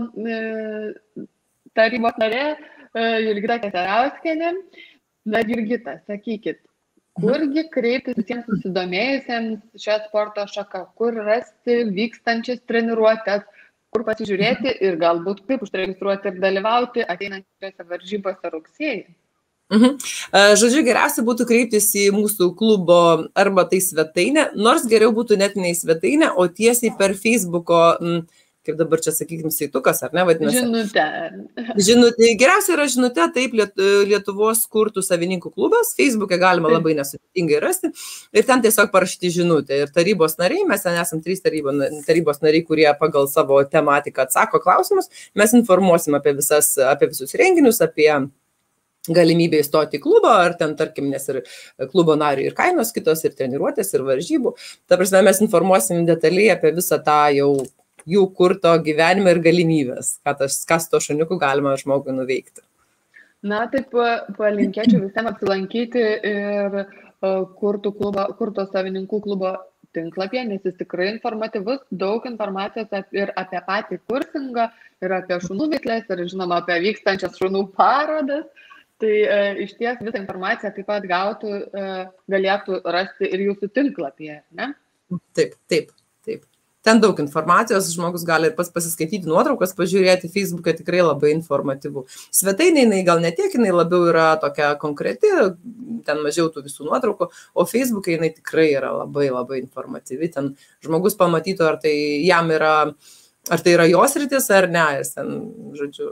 Speaker 1: uh, tarybos narė uh, Jurgita Keserauskienė. Na, Jurgita, sakykit, kurgi kreiptis visiems susidomėjusiems šią sporto šaką, kur rasti vykstančias treniruotės, kur pasižiūrėti ir galbūt kaip užregistruoti ir dalyvauti ateinančiose varžybose rugsėjį.
Speaker 2: Mhm. Žodžiu, geriausia būtų kreiptis į mūsų klubo arba tai svetainę, nors geriau būtų net ne į svetainę, o tiesiai per Facebooko, kaip dabar čia sakykim, saitukas, ar ne, vadinasi?
Speaker 1: Žinutė.
Speaker 2: Žinutė. Geriausia yra žinutė, taip, Lietuvos kurtų savininkų klubas, Facebook'e galima labai nesudėtingai rasti ir ten tiesiog parašyti žinutę. Ir tarybos nariai, mes ten esam trys tarybos nariai, kurie pagal savo tematiką atsako klausimus, mes informuosim apie, visas, apie visus renginius, apie galimybę įstoti į klubą, ar ten, tarkim, nes ir klubo narių ir kainos kitos, ir treniruotės, ir varžybų. Ta prasme, mes informuosim detaliai apie visą tą jau jų kurto gyvenimą ir galimybės, kas to šuniukų galima žmogui nuveikti.
Speaker 1: Na, taip palinkėčiau visiems apsilankyti ir kurtų klubo, kurto savininkų klubo tinklapyje, nes jis tikrai informatyvus, daug informacijos ir apie patį kursingą, ir apie šunų veiklės, ir žinoma apie vykstančias šunų parodas. Tai e, iš ties visą informaciją taip pat gautų, e, galėtų rasti ir jūsų tinklapyje, ne?
Speaker 2: Taip, taip, taip. Ten daug informacijos, žmogus gali ir pas pasiskaityti nuotraukas, pažiūrėti, Facebook'e tikrai labai informatyvu. Svetainė, jinai gal netiek, jinai labiau yra tokia konkreti, ten mažiau tų visų nuotraukų, o Facebook'e jinai tikrai yra labai labai informatyvi, ten žmogus pamatytų, ar tai jam yra, ar tai yra jos rytis, ar ne, ir ten, žodžiu,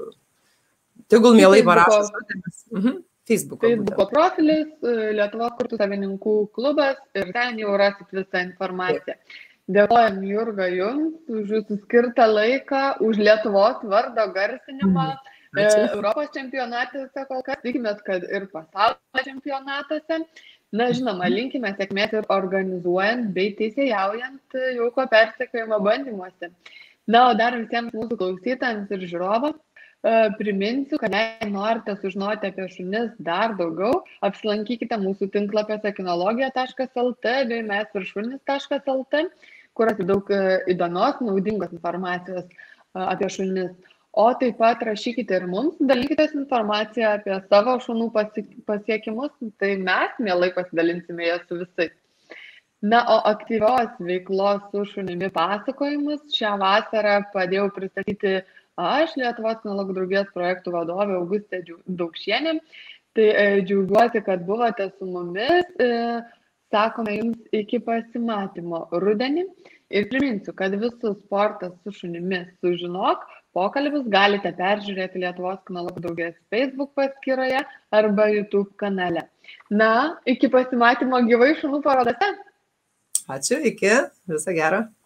Speaker 2: tegul mielai parašo. Mhm. Facebook'o
Speaker 1: Facebook'o profilis, Lietuvos kurtų savininkų klubas ir ten jau rasit visą informaciją. Dėkojam, Jurga, jums už jūsų skirtą laiką, už Lietuvos vardo garsinimą e, Europos čempionatuose, kol kas tikimės, kad ir pasaulio čempionatuose. Na, žinoma, linkime sėkmės ir organizuojant bei teisėjaujant jauko persekiojimo bandymuose. Na, o dar visiems mūsų klausytojams ir žiūrovams priminsiu, kad jei norite sužinoti apie šunis dar daugiau, apsilankykite mūsų tinklapiuose kinologija taškas lt bei mes ir šunis taškas lt, kur rasti daug įdomios, naudingos informacijos apie šunis. O taip pat rašykite ir mums, dalykitės informaciją apie savo šunų pasiekimus, tai mes mielai pasidalinsime jas su visais. Na, o aktyvios veiklos su šunimi pasakojimus šią vasarą padėjau pristatyti aš, Lietuvos kinologų draugijos projektų vadovė Augustė Daukšienė. Tai e, džiaugiuosi, kad buvote su mumis. E, sakome jums iki pasimatymo rudenį. Ir priminsiu, kad visus sportas su šunimis sužinok pokalbius galite peržiūrėti Lietuvos kinologų draugijos Facebook paskyroje arba YouTube kanale. Na, iki pasimatymo gyvai šunų parodose.
Speaker 2: Ačiū, iki, viso gero.